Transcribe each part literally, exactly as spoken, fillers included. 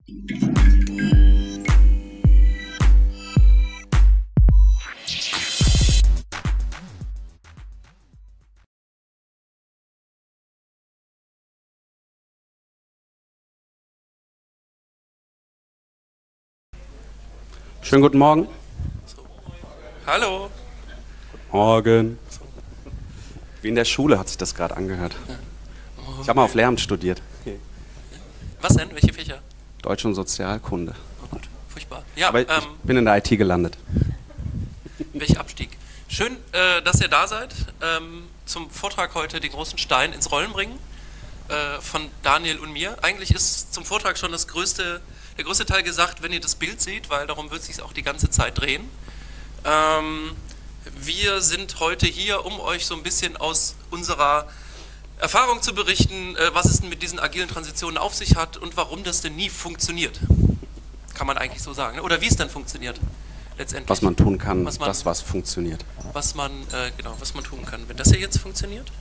Schönen guten Morgen. So. Hallo. Guten Morgen. Wie in der Schule hat sich das gerade angehört. Ja. Oh, ich habe mal auf Lehramt studiert. Okay. Was denn? Welche Fächer? Deutsch und Sozialkunde. Oh Gott, furchtbar. Ja, Aber ähm, ich bin in der I T gelandet. welcher Abstieg. Schön, äh, dass ihr da seid. Ähm, zum Vortrag heute den großen Stein ins Rollen bringen äh, von Daniel und mir. Eigentlich ist zum Vortrag schon das größte... Der größte Teil gesagt, wenn ihr das Bild seht, weil darum wird es sich auch die ganze Zeit drehen. Ähm, wir sind heute hier, um euch so ein bisschen aus unserer Erfahrung zu berichten, äh, was es denn mit diesen agilen Transitionen auf sich hat und warum das denn nie funktioniert. Kann man eigentlich so sagen. Ne? Oder wie es dann funktioniert, letztendlich. Was man tun kann, was man, das, was funktioniert. Was man, äh, genau, was man tun kann. Wenn das hier jetzt funktioniert,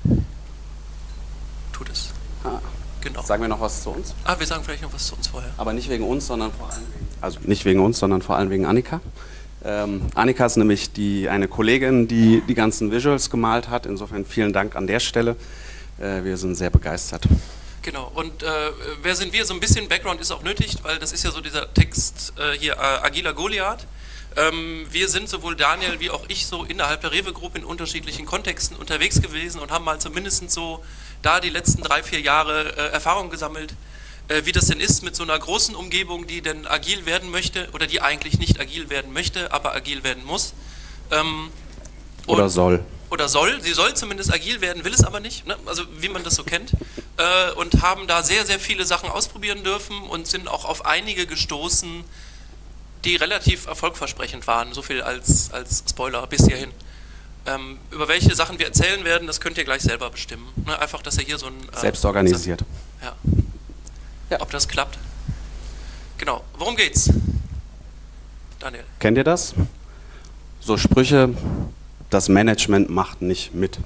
tut es. Ah. Genau. Sagen wir noch was zu uns? Ah, wir sagen vielleicht noch was zu uns vorher. Aber nicht wegen uns, sondern vor allem wegen, also nicht wegen uns, sondern vor allem wegen Annika. Ähm, Annika ist nämlich die, eine Kollegin, die die ganzen Visuals gemalt hat. Insofern vielen Dank an der Stelle. Äh, wir sind sehr begeistert. Genau, und äh, wer sind wir? So ein bisschen Background ist auch nötig, weil das ist ja so dieser Text äh, hier, äh, Agiler Goliath. Ähm, wir sind sowohl Daniel wie auch ich so innerhalb der Rewe-Gruppe in unterschiedlichen Kontexten unterwegs gewesen und haben mal zumindest so da die letzten drei, vier Jahre äh, Erfahrung gesammelt, äh, wie das denn ist mit so einer großen Umgebung, die denn agil werden möchte oder die eigentlich nicht agil werden möchte, aber agil werden muss. Ähm, oder und, soll. Oder soll. Sie soll zumindest agil werden, will es aber nicht, ne? Also wie man das so kennt. Äh, und haben da sehr, sehr viele Sachen ausprobieren dürfen und sind auch auf einige gestoßen, die relativ erfolgversprechend waren. So viel als, als Spoiler bis hierhin. Ähm, über welche Sachen wir erzählen werden, das könnt ihr gleich selber bestimmen. Ne? Einfach, dass ihr hier so ein... Äh, Selbst organisiert. Ja. Ja. Ob das klappt. Genau. Worum geht's? Daniel. Kennt ihr das? So Sprüche, das Management macht nicht mit.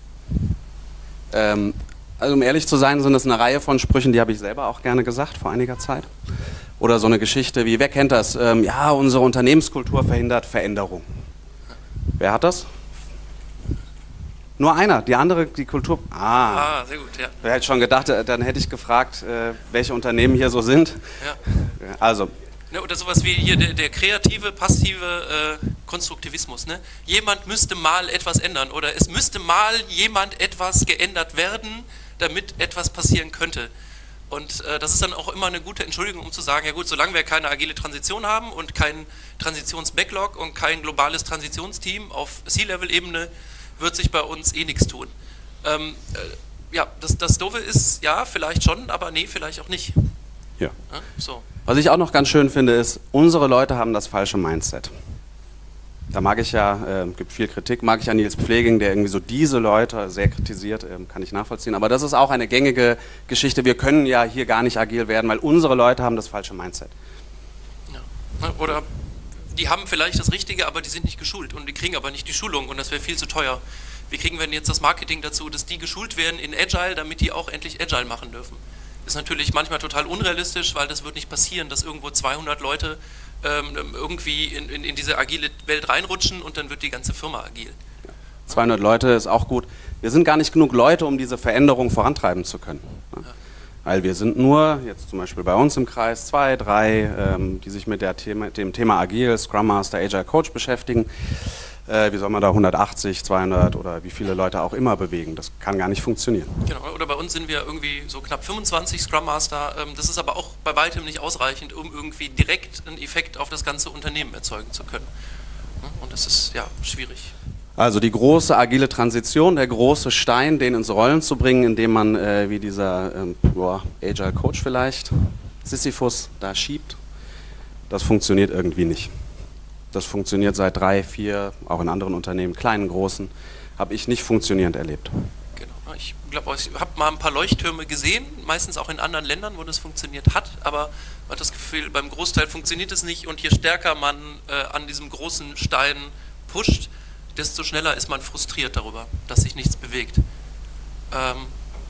Ähm, also um ehrlich zu sein, sind das eine Reihe von Sprüchen, die habe ich selber auch gerne gesagt vor einiger Zeit. Oder so eine Geschichte wie, wer kennt das? Ähm, ja, unsere Unternehmenskultur verhindert Veränderung. Wer hat das? Nur einer, die andere, die Kultur... Ah, ah sehr gut, ja. Wer hätte schon gedacht, dann hätte ich gefragt, äh, welche Unternehmen hier so sind. Ja. Also... Ne, oder sowas wie hier der, der kreative, passive äh, Konstruktivismus. Ne? Jemand müsste mal etwas ändern oder es müsste mal jemand etwas geändert werden, damit etwas passieren könnte. Und äh, das ist dann auch immer eine gute Entschuldigung, um zu sagen, ja gut, solange wir keine agile Transition haben und kein Transitions-Backlog und kein globales Transitionsteam auf C-Level-Ebene, wird sich bei uns eh nichts tun. Ähm, äh, ja, das, das Doofe ist, ja, vielleicht schon, aber nee, vielleicht auch nicht. Ja. Ja, so. Was ich auch noch ganz schön finde, ist, unsere Leute haben das falsche Mindset. Da mag ich ja, äh, gibt viel Kritik, mag ich ja Nils Pfleging, der irgendwie so diese Leute sehr kritisiert, äh, kann ich nachvollziehen. Aber das ist auch eine gängige Geschichte. Wir können ja hier gar nicht agil werden, weil unsere Leute haben das falsche Mindset. Ja. Oder die haben vielleicht das Richtige, aber die sind nicht geschult und die kriegen aber nicht die Schulung und das wäre viel zu teuer. Wie kriegen wir denn jetzt das Marketing dazu, dass die geschult werden in Agile, damit die auch endlich Agile machen dürfen? Ist natürlich manchmal total unrealistisch, weil das wird nicht passieren, dass irgendwo zweihundert Leute ähm, irgendwie in, in, in diese agile Welt reinrutschen und dann wird die ganze Firma agil. zweihundert Leute ist auch gut. Wir sind gar nicht genug Leute, um diese Veränderung vorantreiben zu können. Ja. Weil wir sind nur, jetzt zum Beispiel bei uns im Kreis, zwei, drei, ähm, die sich mit der Thema, dem Thema Agil, Scrum Master, Agile Coach beschäftigen. Äh, wie soll man da hundertachtzig, zweihundert oder wie viele Leute auch immer bewegen? Das kann gar nicht funktionieren. Genau, oder bei uns sind wir irgendwie so knapp fünfundzwanzig Scrum Master. Ähm, das ist aber auch bei weitem nicht ausreichend, um irgendwie direkt einen Effekt auf das ganze Unternehmen erzeugen zu können. Und das ist ja schwierig. Also die große agile Transition, der große Stein, den ins Rollen zu bringen, indem man äh, wie dieser ähm, boah, Agile Coach vielleicht, Sisyphus, da schiebt, das funktioniert irgendwie nicht. Das funktioniert seit drei, vier, auch in anderen Unternehmen, kleinen, großen, habe ich nicht funktionierend erlebt. Genau, ich glaube, ich habe mal ein paar Leuchttürme gesehen, meistens auch in anderen Ländern, wo das funktioniert hat, aber man hat das Gefühl, beim Großteil funktioniert es nicht und je stärker man äh, an diesem großen Stein pusht, desto schneller ist man frustriert darüber, dass sich nichts bewegt. Ähm,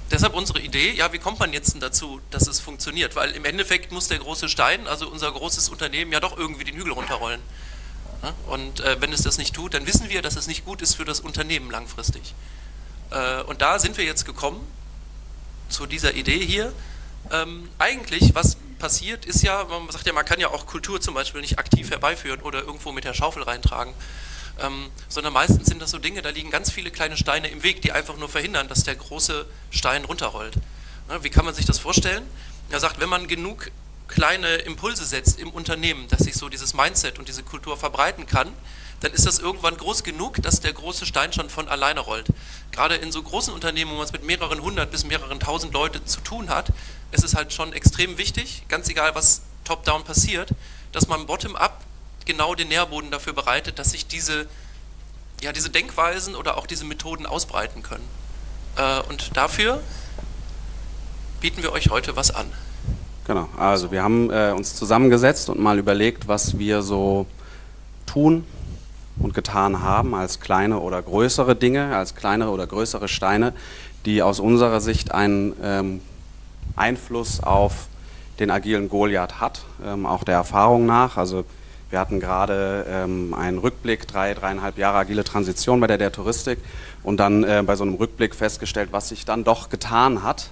deshalb unsere Idee, ja, wie kommt man jetzt denn dazu, dass es funktioniert? Weil im Endeffekt muss der große Stein, also unser großes Unternehmen, ja doch irgendwie den Hügel runterrollen. Ja? Und äh, wenn es das nicht tut, dann wissen wir, dass es nicht gut ist für das Unternehmen langfristig. Äh, und da sind wir jetzt gekommen, zu dieser Idee hier. Ähm, eigentlich, was passiert, ist ja, man sagt ja, man kann ja auch Kultur zum Beispiel nicht aktiv herbeiführen oder irgendwo mit der Schaufel reintragen. Ähm, sondern meistens sind das so Dinge, da liegen ganz viele kleine Steine im Weg, die einfach nur verhindern, dass der große Stein runterrollt. Ja, wie kann man sich das vorstellen? Er sagt, wenn man genug kleine Impulse setzt im Unternehmen, dass sich so dieses Mindset und diese Kultur verbreiten kann, dann ist das irgendwann groß genug, dass der große Stein schon von alleine rollt. Gerade in so großen Unternehmen, wo man es mit mehreren hundert bis mehreren tausend Leute zu tun hat, ist es halt schon extrem wichtig, ganz egal was top-down passiert, dass man bottom-up genau den Nährboden dafür bereitet, dass sich diese, ja, diese Denkweisen oder auch diese Methoden ausbreiten können. Äh, und dafür bieten wir euch heute was an. Genau, also wir haben äh, uns zusammengesetzt und mal überlegt, was wir so tun und getan haben als kleine oder größere Dinge, als kleinere oder größere Steine, die aus unserer Sicht einen ähm, Einfluss auf den agilen Goliath hat, ähm, auch der Erfahrung nach. Also wir hatten gerade ähm, einen Rückblick, drei, dreieinhalb Jahre agile Transition bei der der Touristik und dann äh, bei so einem Rückblick festgestellt, was sich dann doch getan hat.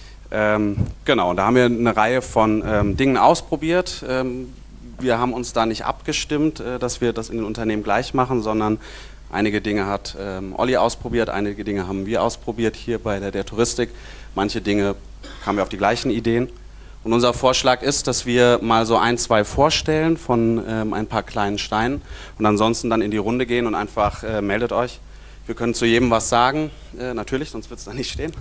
Ähm, genau, und da haben wir eine Reihe von ähm, Dingen ausprobiert. Ähm, wir haben uns da nicht abgestimmt, äh, dass wir das in den Unternehmen gleich machen, sondern einige Dinge hat ähm, Olli ausprobiert, einige Dinge haben wir ausprobiert hier bei der der Touristik. Manche Dinge kamen wir auf die gleichen Ideen. Und unser Vorschlag ist, dass wir mal so ein, zwei vorstellen von ähm, ein paar kleinen Steinen und ansonsten dann in die Runde gehen und einfach äh, meldet euch. Wir können zu jedem was sagen, äh, natürlich, sonst wird es da nicht stehen.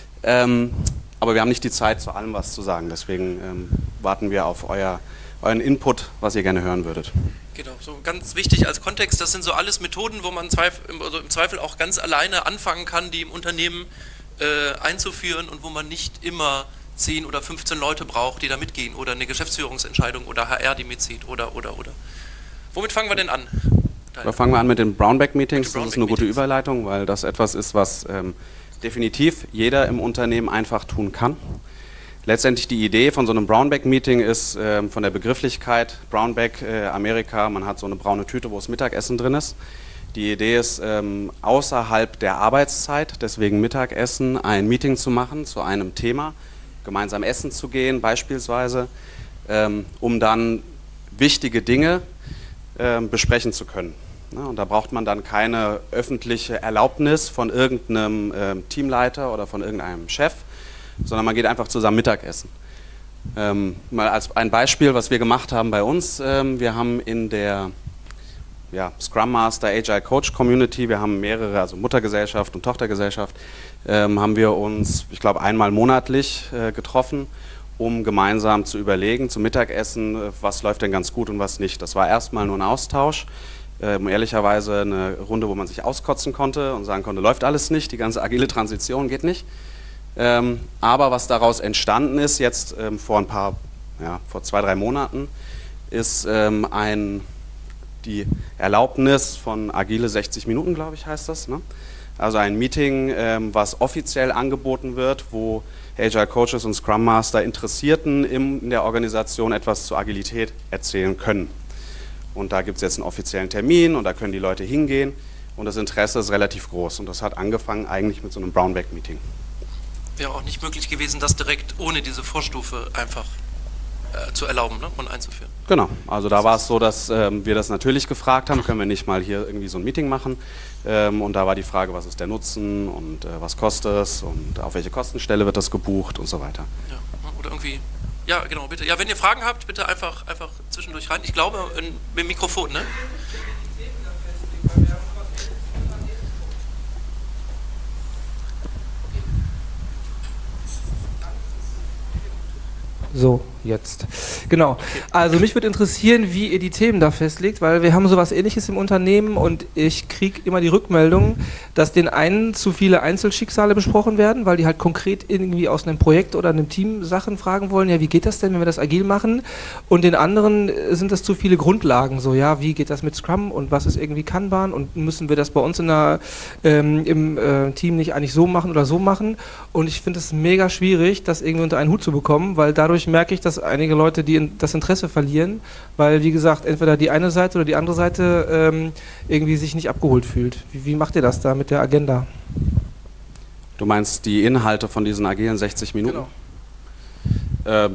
Ähm, aber wir haben nicht die Zeit, zu allem was zu sagen. Deswegen ähm, warten wir auf euer, euren Input, was ihr gerne hören würdet. Genau, so ganz wichtig als Kontext, das sind so alles Methoden, wo man Zweifel, also im Zweifel auch ganz alleine anfangen kann, die im Unternehmen äh, einzuführen und wo man nicht immer zehn oder fünfzehn Leute braucht, die da mitgehen oder eine Geschäftsführungsentscheidung oder H R, die mitzieht oder, oder, oder. Womit fangen wir denn an? Da fangen wir an mit den Brownback-Meetings. Das ist eine gute Meetings. Überleitung, weil das etwas ist, was ähm, definitiv jeder im Unternehmen einfach tun kann. Letztendlich die Idee von so einem Brownback-Meeting ist ähm, von der Begrifflichkeit Brownback, äh, Amerika, man hat so eine braune Tüte, wo das Mittagessen drin ist. Die Idee ist, ähm, außerhalb der Arbeitszeit, deswegen Mittagessen, ein Meeting zu machen zu einem Thema, gemeinsam essen zu gehen beispielsweise, ähm, um dann wichtige Dinge ähm, besprechen zu können. Ja, und da braucht man dann keine öffentliche Erlaubnis von irgendeinem ähm, Teamleiter oder von irgendeinem Chef, sondern man geht einfach zusammen Mittagessen. Ähm, mal als ein Beispiel, was wir gemacht haben bei uns, ähm, wir haben in der ja, Scrum Master Agile Coach Community, wir haben mehrere, also Muttergesellschaft und Tochtergesellschaft, ähm, haben wir uns, ich glaube, einmal monatlich äh, getroffen, um gemeinsam zu überlegen, zum Mittagessen, äh, was läuft denn ganz gut und was nicht. Das war erstmal nur ein Austausch, ähm, ehrlicherweise eine Runde, wo man sich auskotzen konnte und sagen konnte, läuft alles nicht, die ganze agile Transition geht nicht. Ähm, aber was daraus entstanden ist, jetzt ähm, vor ein paar, ja, vor zwei, drei Monaten, ist ähm, ein die Erlaubnis von Agile sechzig Minuten, glaube ich, heißt das. Ne? Also ein Meeting, ähm, was offiziell angeboten wird, wo Agile Coaches und Scrum Master Interessierten in der Organisation etwas zur Agilität erzählen können. Und da gibt es jetzt einen offiziellen Termin und da können die Leute hingehen und das Interesse ist relativ groß. Und das hat angefangen eigentlich mit so einem Brownback-Meeting. Wäre auch nicht möglich gewesen, das direkt ohne diese Vorstufe einfach äh, zu erlauben, ne? Und einzuführen. Genau, also da war es so, dass ähm, wir das natürlich gefragt haben, können wir nicht mal hier irgendwie so ein Meeting machen. Ähm, und da war die Frage, was ist der Nutzen und äh, was kostet es und auf welche Kostenstelle wird das gebucht und so weiter. Ja, oder irgendwie, ja genau, bitte. Ja, wenn ihr Fragen habt, bitte einfach, einfach zwischendurch rein. Ich glaube, in, mit dem Mikrofon, ne? So, jetzt. Genau. Also mich würde interessieren, wie ihr die Themen da festlegt, weil wir haben sowas Ähnliches im Unternehmen und ich kriege immer die Rückmeldung, dass den einen zu viele Einzelschicksale besprochen werden, weil die halt konkret irgendwie aus einem Projekt oder einem Team Sachen fragen wollen, ja, wie geht das denn, wenn wir das agil machen? Und den anderen sind das zu viele Grundlagen, so, ja, wie geht das mit Scrum und was ist irgendwie Kanban und müssen wir das bei uns in der, ähm, im äh, Team nicht eigentlich so machen oder so machen? Und ich finde es mega schwierig, das irgendwie unter einen Hut zu bekommen, weil dadurch merke ich, dass einige Leute die in, das Interesse verlieren, weil, wie gesagt, entweder die eine Seite oder die andere Seite ähm, irgendwie sich nicht abgeholt fühlt. Wie, wie macht ihr das da mit der Agenda? Du meinst die Inhalte von diesen agilen sechzig Minuten? Genau. Äh,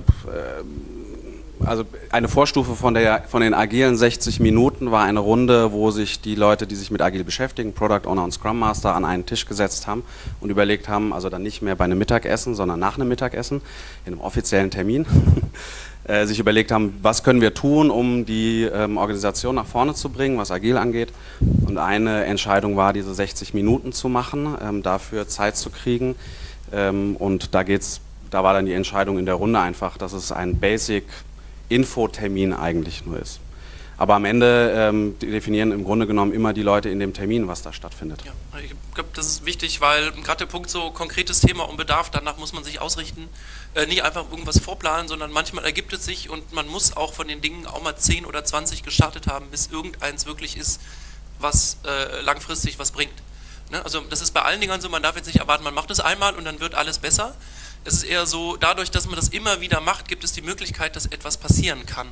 also eine Vorstufe von, der, von den agilen sechzig Minuten war eine Runde, wo sich die Leute, die sich mit agil beschäftigen, Product Owner und Scrum Master, an einen Tisch gesetzt haben und überlegt haben, also dann nicht mehr bei einem Mittagessen, sondern nach einem Mittagessen, in einem offiziellen Termin, äh, sich überlegt haben, was können wir tun, um die ähm, Organisation nach vorne zu bringen, was agil angeht. Und eine Entscheidung war, diese sechzig Minuten zu machen, ähm, dafür Zeit zu kriegen. Ähm, und da geht's, da war dann die Entscheidung in der Runde einfach, dass es ein Basic Infotermin eigentlich nur ist. Aber am Ende ähm, definieren im Grunde genommen immer die Leute in dem Termin, was da stattfindet. Ja, ich glaube, das ist wichtig, weil gerade der Punkt so konkretes Thema und Bedarf, danach muss man sich ausrichten, äh, nicht einfach irgendwas vorplanen, sondern manchmal ergibt es sich und man muss auch von den Dingen auch mal zehn oder zwanzig gestartet haben, bis irgendeins wirklich ist, was äh, langfristig was bringt. Ne? Also das ist bei allen Dingen so, man darf jetzt nicht erwarten, man macht es einmal und dann wird alles besser. Es ist eher so, dadurch, dass man das immer wieder macht, gibt es die Möglichkeit, dass etwas passieren kann.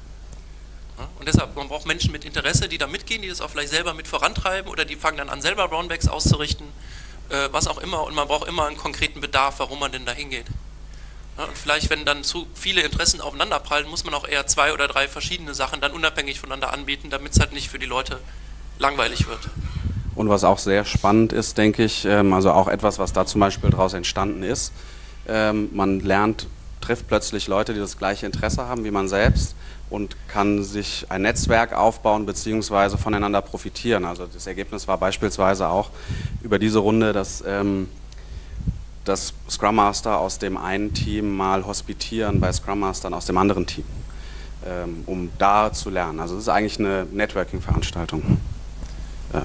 Ja? Und deshalb, man braucht Menschen mit Interesse, die da mitgehen, die das auch vielleicht selber mit vorantreiben oder die fangen dann an, selber Brownbacks auszurichten, äh, was auch immer. Und man braucht immer einen konkreten Bedarf, warum man denn da hingeht. Ja? Und vielleicht, wenn dann zu viele Interessen aufeinanderprallen, muss man auch eher zwei oder drei verschiedene Sachen dann unabhängig voneinander anbieten, damit es halt nicht für die Leute langweilig wird. Und was auch sehr spannend ist, denke ich, ähm, also auch etwas, was da zum Beispiel daraus entstanden ist, ähm, man lernt, trifft plötzlich Leute, die das gleiche Interesse haben wie man selbst und kann sich ein Netzwerk aufbauen bzw. voneinander profitieren. Also das Ergebnis war beispielsweise auch über diese Runde, dass, ähm, dass Scrum Master aus dem einen Team mal hospitieren bei Scrum Mastern aus dem anderen Team, ähm, um da zu lernen. Also es ist eigentlich eine Networking-Veranstaltung. Ja.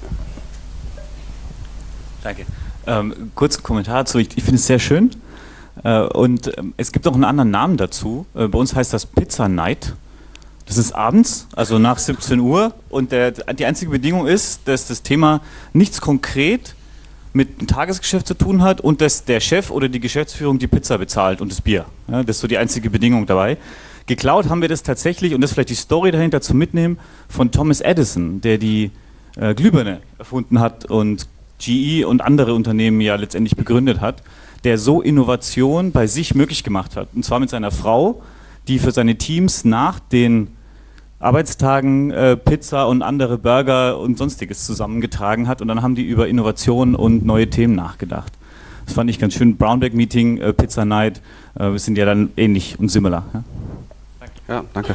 Danke. Ähm, kurzen Kommentar dazu. Ich, ich finde es sehr schön. Äh, und ähm, es gibt auch einen anderen Namen dazu. Äh, bei uns heißt das Pizza Night. Das ist abends, also nach siebzehn Uhr. Und der, die einzige Bedingung ist, dass das Thema nichts konkret mit dem Tagesgeschäft zu tun hat und dass der Chef oder die Geschäftsführung die Pizza bezahlt und das Bier. Ja, das ist so die einzige Bedingung dabei. Geklaut haben wir das tatsächlich, und das ist vielleicht die Story dahinter zu mitnehmen, von Thomas Edison, der die äh, Glühbirne erfunden hat und G E und andere Unternehmen ja letztendlich begründet hat, der so Innovation bei sich möglich gemacht hat. Und zwar mit seiner Frau, die für seine Teams nach den Arbeitstagen äh, Pizza und andere Burger und sonstiges zusammengetragen hat. Und dann haben die über Innovation und neue Themen nachgedacht. Das fand ich ganz schön. Brownback-Meeting, äh, Pizza Night, äh, wir sind ja dann ähnlich und similar. Ja, danke. Ja, danke.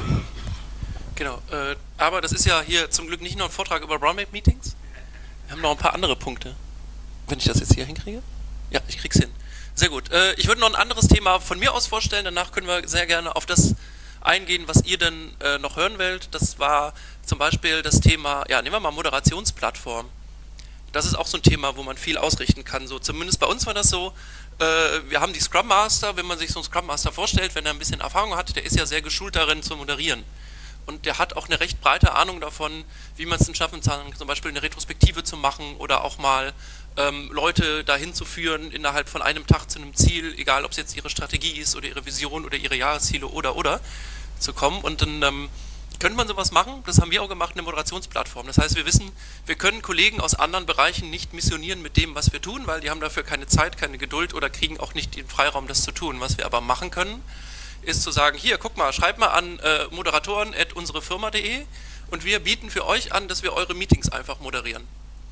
Genau, äh, aber das ist ja hier zum Glück nicht nur ein Vortrag über Brownback-Meetings. Wir haben noch ein paar andere Punkte. Wenn ich das jetzt hier hinkriege? Ja, ich krieg's hin. Sehr gut. Äh, ich würde noch ein anderes Thema von mir aus vorstellen, danach können wir sehr gerne auf das eingehen, was ihr denn äh, noch hören wollt. Das war zum Beispiel das Thema, ja, nehmen wir mal Moderationsplattform. Das ist auch so ein Thema, wo man viel ausrichten kann. So, zumindest bei uns war das so, äh, wir haben die Scrum Master, wenn man sich so einen Scrum Master vorstellt, wenn er ein bisschen Erfahrung hat, der ist ja sehr geschult darin zu moderieren. Und der hat auch eine recht breite Ahnung davon, wie man es denn schaffen kann, zum Beispiel eine Retrospektive zu machen oder auch mal ähm, Leute dahin zu führen, innerhalb von einem Tag zu einem Ziel, egal ob es jetzt ihre Strategie ist oder ihre Vision oder ihre Jahresziele oder oder zu kommen. Und dann ähm, könnte man sowas machen, das haben wir auch gemacht, eine Moderationsplattform. Das heißt, wir wissen, wir können Kollegen aus anderen Bereichen nicht missionieren mit dem, was wir tun, weil die haben dafür keine Zeit, keine Geduld oder kriegen auch nicht den Freiraum, das zu tun. Was wir aber machen können, ist zu sagen, hier, guck mal, schreibt mal an äh, moderatoren at unserefirma punkt de und wir bieten für euch an, dass wir eure Meetings einfach moderieren.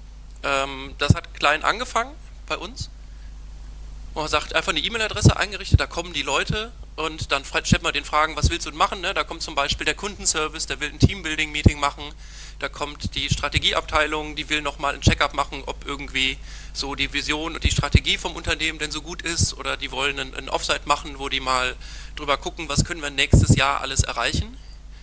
Ähm, das hat klein angefangen bei uns. Man sagt, einfach eine E-Mail-Adresse eingerichtet, da kommen die Leute und dann stellt man den Fragen, was willst du machen? Ne? Da kommt zum Beispiel der Kundenservice, der will ein Teambuilding-Meeting machen, da kommt die Strategieabteilung, die will nochmal ein Check-up machen, ob irgendwie so die Vision und die Strategie vom Unternehmen denn so gut ist, oder die wollen ein, ein Offsite machen, wo die mal drüber gucken, was können wir nächstes Jahr alles erreichen,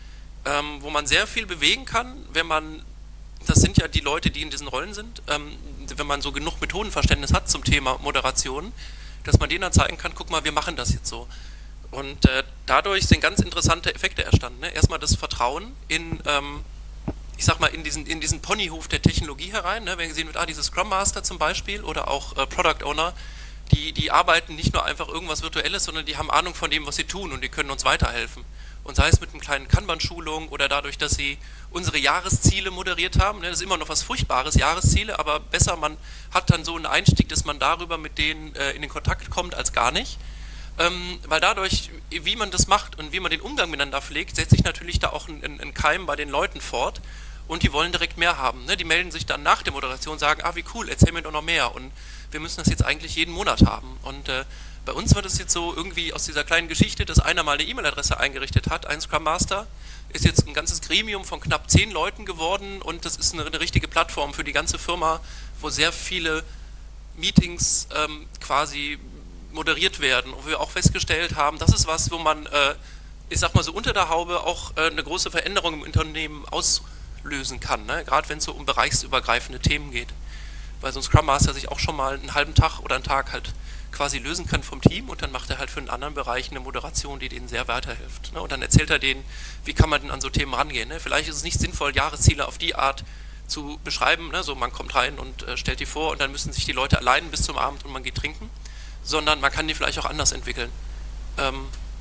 ähm, wo man sehr viel bewegen kann, wenn man, das sind ja die Leute, die in diesen Rollen sind, ähm, wenn man so genug Methodenverständnis hat zum Thema Moderation, dass man denen dann zeigen kann, guck mal, wir machen das jetzt so. Und äh, dadurch sind ganz interessante Effekte entstanden. Ne? Erstmal das Vertrauen in, ähm, ich sag mal, in diesen, in diesen Ponyhof der Technologie herein. Ne? Wenn gesehen wird, ah, diese Scrum Master zum Beispiel oder auch äh, Product Owner, die, die arbeiten nicht nur einfach irgendwas Virtuelles, sondern die haben Ahnung von dem, was sie tun, und die können uns weiterhelfen. Und sei es mit einer kleinen Kanban-Schulung oder dadurch, dass sie unsere Jahresziele moderiert haben. Ne? Das ist immer noch was Furchtbares, Jahresziele, aber besser, man hat dann so einen Einstieg, dass man darüber mit denen äh, in den Kontakt kommt, als gar nicht. Ähm, weil dadurch, wie man das macht und wie man den Umgang miteinander pflegt, setzt sich natürlich da auch ein, ein, ein Keim bei den Leuten fort, und die wollen direkt mehr haben. Ne? Die melden sich dann nach der Moderation und sagen, ah, wie cool, erzähl mir doch noch mehr, und wir müssen das jetzt eigentlich jeden Monat haben. Und äh, bei uns wird es jetzt so irgendwie aus dieser kleinen Geschichte, dass einer mal eine E-Mail-Adresse eingerichtet hat, ein Scrum Master, ist jetzt ein ganzes Gremium von knapp zehn Leuten geworden, und das ist eine, eine richtige Plattform für die ganze Firma, wo sehr viele Meetings ähm, quasi moderiert werden, und wir auch festgestellt haben, das ist was, wo man, äh, ich sag mal so unter der Haube auch äh, eine große Veränderung im Unternehmen auslösen kann, ne? Gerade wenn es so um bereichsübergreifende Themen geht, weil so ein Scrum Master sich auch schon mal einen halben Tag oder einen Tag halt quasi lösen kann vom Team, und dann macht er halt für einen anderen Bereich eine Moderation, die denen sehr weiterhilft. Ne? Und dann erzählt er denen, wie kann man denn an so Themen rangehen. Ne? Vielleicht ist es nicht sinnvoll, Jahresziele auf die Art zu beschreiben, ne? So man kommt rein und äh, stellt die vor, und dann müssen sich die Leute allein bis zum Abend und man geht trinken, sondern man kann die vielleicht auch anders entwickeln. Ähm,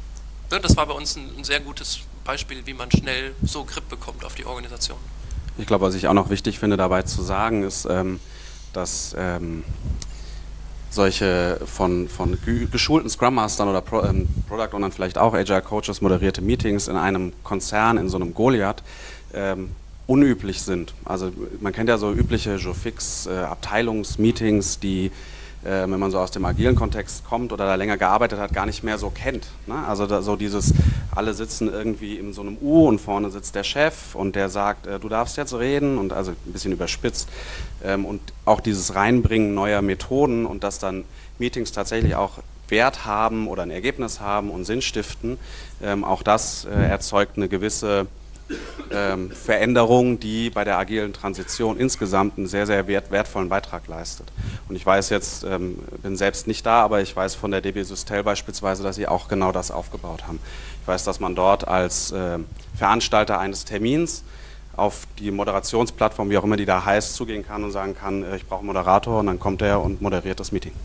ne? Das war bei uns ein, ein sehr gutes Beispiel, wie man schnell so Grip bekommt auf die Organisation. Ich glaube, was ich auch noch wichtig finde dabei zu sagen, ist, ähm, dass ähm, solche von, von geschulten Scrum Mastern oder Pro, ähm, Product Ownern, vielleicht auch Agile Coaches, moderierte Meetings in einem Konzern, in so einem Goliath, ähm, unüblich sind. Also man kennt ja so übliche Jofix äh, Abteilungsmeetings, die, äh, wenn man so aus dem agilen Kontext kommt oder da länger gearbeitet hat, gar nicht mehr so kennt. Ne? Also da, so dieses, alle sitzen irgendwie in so einem U, und vorne sitzt der Chef, und der sagt, äh, du darfst jetzt reden, und also ein bisschen überspitzt. Ähm, und auch dieses Reinbringen neuer Methoden, und dass dann Meetings tatsächlich auch Wert haben oder ein Ergebnis haben und Sinn stiften, ähm, auch das äh, erzeugt eine gewisse ähm, Veränderung, die bei der agilen Transition insgesamt einen sehr, sehr wert, wertvollen Beitrag leistet. Und ich weiß jetzt, ähm, bin selbst nicht da, aber ich weiß von der D B Systel beispielsweise, dass sie auch genau das aufgebaut haben. Ich weiß, dass man dort als äh, Veranstalter eines Termins auf die Moderationsplattform, wie auch immer die da heißt, zugehen kann und sagen kann, äh, ich brauche einen Moderator, und dann kommt er und moderiert das Meeting.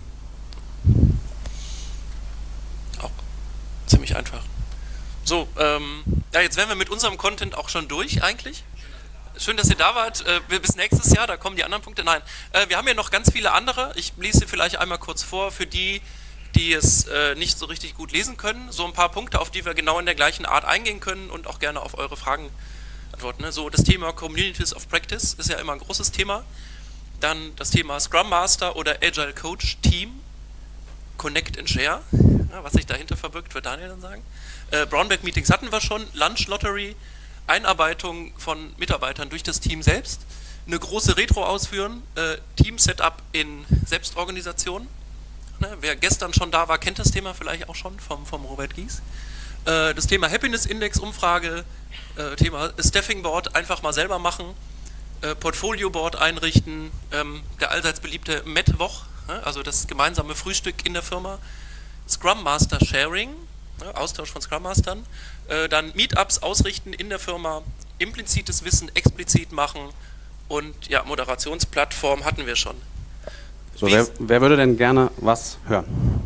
Auch ziemlich einfach. So, ähm, ja, jetzt wären wir mit unserem Content auch schon durch eigentlich. Schön, dass ihr da wart. Äh, bis nächstes Jahr, da kommen die anderen Punkte. Nein, äh, wir haben ja noch ganz viele andere. Ich lese sie vielleicht einmal kurz vor für die, die es äh, nicht so richtig gut lesen können. So ein paar Punkte, auf die wir genau in der gleichen Art eingehen können und auch gerne auf eure Fragen antworten. Ne? So das Thema Communities of Practice ist ja immer ein großes Thema. Dann das Thema Scrum Master oder Agile Coach Team. Connect and Share. Ja, was sich dahinter verbirgt, wird Daniel dann sagen. Äh, Brownback-Meetings hatten wir schon, Lunch Lottery, Einarbeitung von Mitarbeitern durch das Team selbst, eine große Retro ausführen, äh, Team-Setup in Selbstorganisation. Ne, wer gestern schon da war, kennt das Thema vielleicht auch schon vom, vom Robert Gies. Äh, das Thema Happiness-Index-Umfrage, äh, Thema Staffing Board einfach mal selber machen, äh, Portfolio Board einrichten, ähm, der allseits beliebte Met-Woch, ne, also das gemeinsame Frühstück in der Firma, Scrum Master Sharing, Austausch von Scrum Mastern, äh, dann Meetups ausrichten in der Firma, implizites Wissen explizit machen, und ja, Moderationsplattform hatten wir schon. So, wer, wer würde denn gerne was hören?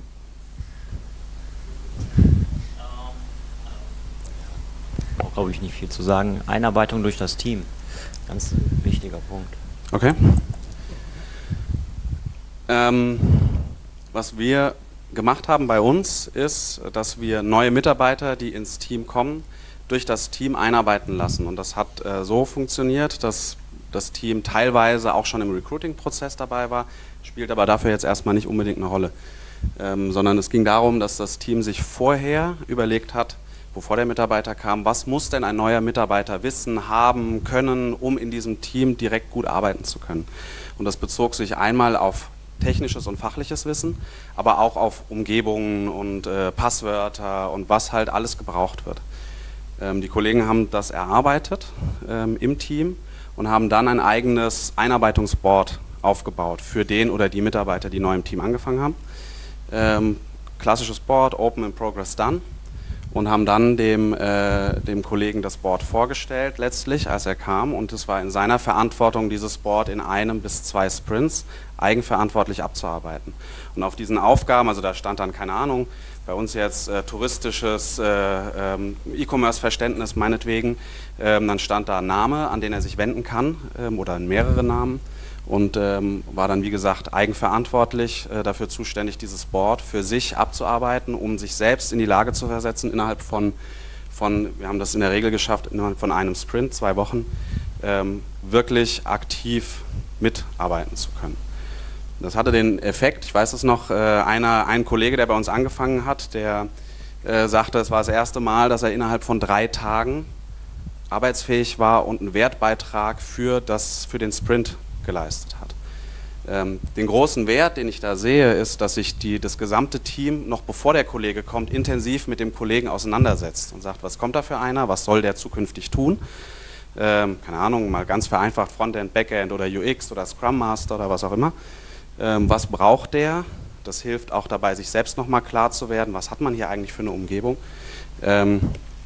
Auch, glaube ich, nicht viel zu sagen. Einarbeitung durch das Team, ganz wichtiger Punkt. Okay. Ähm, was wir gemacht haben bei uns ist, dass wir neue Mitarbeiter, die ins Team kommen, durch das Team einarbeiten lassen. Und das hat äh, so funktioniert, dass das Team teilweise auch schon im Recruiting-Prozess dabei war, spielt aber dafür jetzt erstmal nicht unbedingt eine Rolle. ähm, sondern es ging darum, dass das Team sich vorher überlegt hat, bevor der Mitarbeiter kam, was muss denn ein neuer Mitarbeiter wissen, haben, können, um in diesem Team direkt gut arbeiten zu können. Und das bezog sich einmal auf technisches und fachliches Wissen, aber auch auf Umgebungen und äh, Passwörter und was halt alles gebraucht wird. Ähm, die Kollegen haben das erarbeitet ähm, im Team und haben dann ein eigenes Einarbeitungsboard aufgebaut für den oder die Mitarbeiter, die neu im Team angefangen haben. Ähm, klassisches Board, Open in Progress Done. Und haben dann dem, äh, dem Kollegen das Board vorgestellt, letztlich, als er kam. Und es war in seiner Verantwortung, dieses Board in einem bis zwei Sprints eigenverantwortlich abzuarbeiten. Und auf diesen Aufgaben, also da stand dann, keine Ahnung, bei uns jetzt äh, touristisches äh, ähm, E-Commerce-Verständnis meinetwegen, ähm, dann stand da ein Name, an den er sich wenden kann, ähm, oder mehrere Namen. Und ähm, war dann, wie gesagt, eigenverantwortlich äh, dafür zuständig, dieses Board für sich abzuarbeiten, um sich selbst in die Lage zu versetzen, innerhalb von, von wir haben das in der Regel geschafft, innerhalb von einem Sprint, zwei Wochen, ähm, wirklich aktiv mitarbeiten zu können. Das hatte den Effekt, ich weiß es noch, äh, einer, ein Kollege, der bei uns angefangen hat, der äh, sagte, es war das erste Mal, dass er innerhalb von drei Tagen arbeitsfähig war und einen Wertbeitrag für, das, für den Sprint geleistet hat. Ähm, den großen Wert, den ich da sehe, ist, dass sich die, das gesamte Team, noch bevor der Kollege kommt, intensiv mit dem Kollegen auseinandersetzt und sagt, was kommt da für einer, was soll der zukünftig tun? Ähm, keine Ahnung, mal ganz vereinfacht Frontend, Backend oder U X oder Scrum Master oder was auch immer. Ähm, was braucht der? Das hilft auch dabei, sich selbst nochmal klar zu werden, was hat man hier eigentlich für eine Umgebung? Ähm,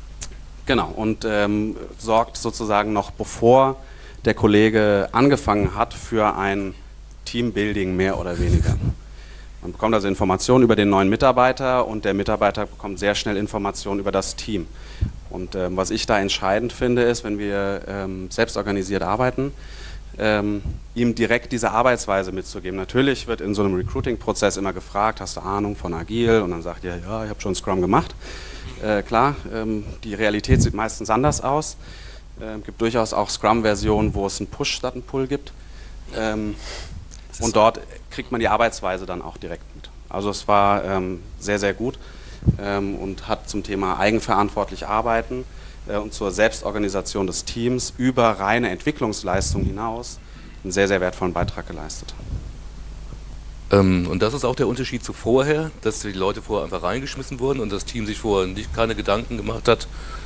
genau, und ähm, sorgt sozusagen noch bevor der Kollege angefangen hat für ein Teambuilding mehr oder weniger. Man bekommt also Informationen über den neuen Mitarbeiter und der Mitarbeiter bekommt sehr schnell Informationen über das Team. Und ähm, was ich da entscheidend finde, ist, wenn wir ähm, selbst organisiert arbeiten, ähm, ihm direkt diese Arbeitsweise mitzugeben. Natürlich wird in so einem Recruiting-Prozess immer gefragt, hast du Ahnung von Agil? Und dann sagt er, ja, ich habe schon Scrum gemacht. Äh, klar, ähm, die Realität sieht meistens anders aus. Es äh, gibt durchaus auch Scrum-Versionen, wo es einen Push statt einen Pull gibt. Ähm, und dort kriegt man die Arbeitsweise dann auch direkt mit. Also es war ähm, sehr, sehr gut ähm, und hat zum Thema eigenverantwortlich arbeiten äh, und zur Selbstorganisation des Teams über reine Entwicklungsleistung hinaus einen sehr, sehr wertvollen Beitrag geleistet. Ähm, und das ist auch der Unterschied zu vorher, dass die Leute vorher einfach reingeschmissen wurden und das Team sich vorher nicht, keine Gedanken gemacht hat.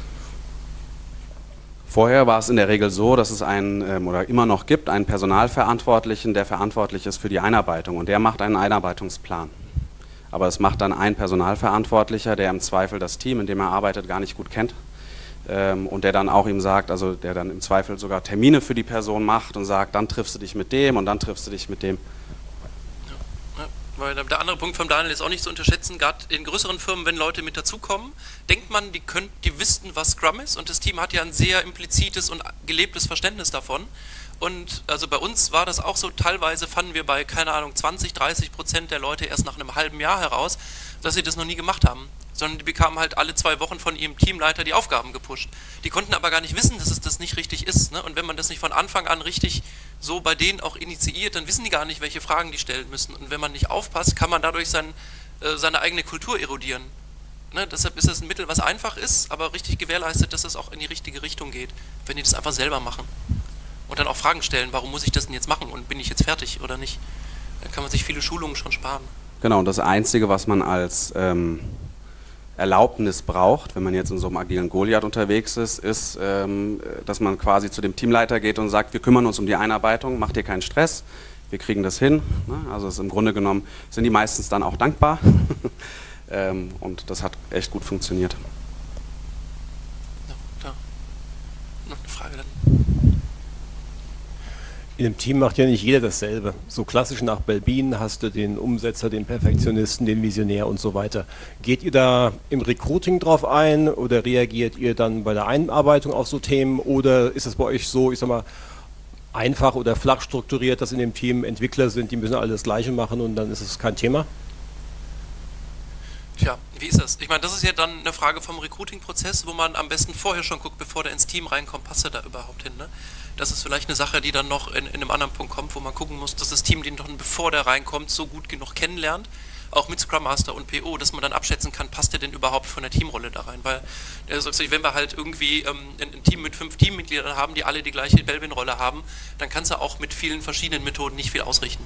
Vorher war es in der Regel so, dass es einen, ähm, oder immer noch gibt, einen Personalverantwortlichen, der verantwortlich ist für die Einarbeitung und der macht einen Einarbeitungsplan. Aber es macht dann ein Personalverantwortlicher, der im Zweifel das Team, in dem er arbeitet, gar nicht gut kennt ähm, und der dann auch ihm sagt, also der dann im Zweifel sogar Termine für die Person macht und sagt, dann triffst du dich mit dem und dann triffst du dich mit dem. Weil der andere Punkt von Daniel ist auch nicht zu unterschätzen, gerade in größeren Firmen, wenn Leute mit dazukommen, denkt man, die, könnt, die wüssten, was Scrum ist und das Team hat ja ein sehr implizites und gelebtes Verständnis davon. Und also bei uns war das auch so, teilweise fanden wir bei, keine Ahnung, zwanzig, dreißig Prozent der Leute erst nach einem halben Jahr heraus, dass sie das noch nie gemacht haben. Sondern die bekamen halt alle zwei Wochen von ihrem Teamleiter die Aufgaben gepusht. Die konnten aber gar nicht wissen, dass es das nicht richtig ist. Ne? Und wenn man das nicht von Anfang an richtig so bei denen auch initiiert, dann wissen die gar nicht, welche Fragen die stellen müssen. Und wenn man nicht aufpasst, kann man dadurch sein, äh, seine eigene Kultur erodieren. Ne? Deshalb ist es ein Mittel, was einfach ist, aber richtig gewährleistet, dass es auch in die richtige Richtung geht, wenn die das einfach selber machen. Und dann auch Fragen stellen, warum muss ich das denn jetzt machen und bin ich jetzt fertig oder nicht? Dann kann man sich viele Schulungen schon sparen. Genau, und das Einzige, was man als ähm, Erlaubnis braucht, wenn man jetzt in so einem agilen Goliath unterwegs ist, ist, ähm, dass man quasi zu dem Teamleiter geht und sagt, wir kümmern uns um die Einarbeitung, macht dir keinen Stress, wir kriegen das hin. Ne? Also ist im Grunde genommen sind die meistens dann auch dankbar ähm, und das hat echt gut funktioniert. Ja, klar. Noch eine Frage dann. In einem Team macht ja nicht jeder dasselbe. So klassisch nach Belbin hast du den Umsetzer, den Perfektionisten, den Visionär und so weiter. Geht ihr da im Recruiting drauf ein oder reagiert ihr dann bei der Einarbeitung auf so Themen oder ist es bei euch so, ich sag mal, einfach oder flach strukturiert, dass in dem Team Entwickler sind, die müssen alle das Gleiche machen und dann ist es kein Thema? Tja, wie ist das? Ich meine, das ist ja dann eine Frage vom Recruiting-Prozess, wo man am besten vorher schon guckt, bevor der ins Team reinkommt, passt er da überhaupt hin, ne? Das ist vielleicht eine Sache, die dann noch in, in einem anderen Punkt kommt, wo man gucken muss, dass das Team den doch, bevor der reinkommt, so gut genug kennenlernt. auch mit Scrum Master und P O, dass man dann abschätzen kann, passt der denn überhaupt von der Teamrolle da rein? Weil, also wenn wir halt irgendwie ähm, ein, ein Team mit fünf Teammitgliedern haben, die alle die gleiche Belbin-Rolle haben, dann kannst du auch mit vielen verschiedenen Methoden nicht viel ausrichten.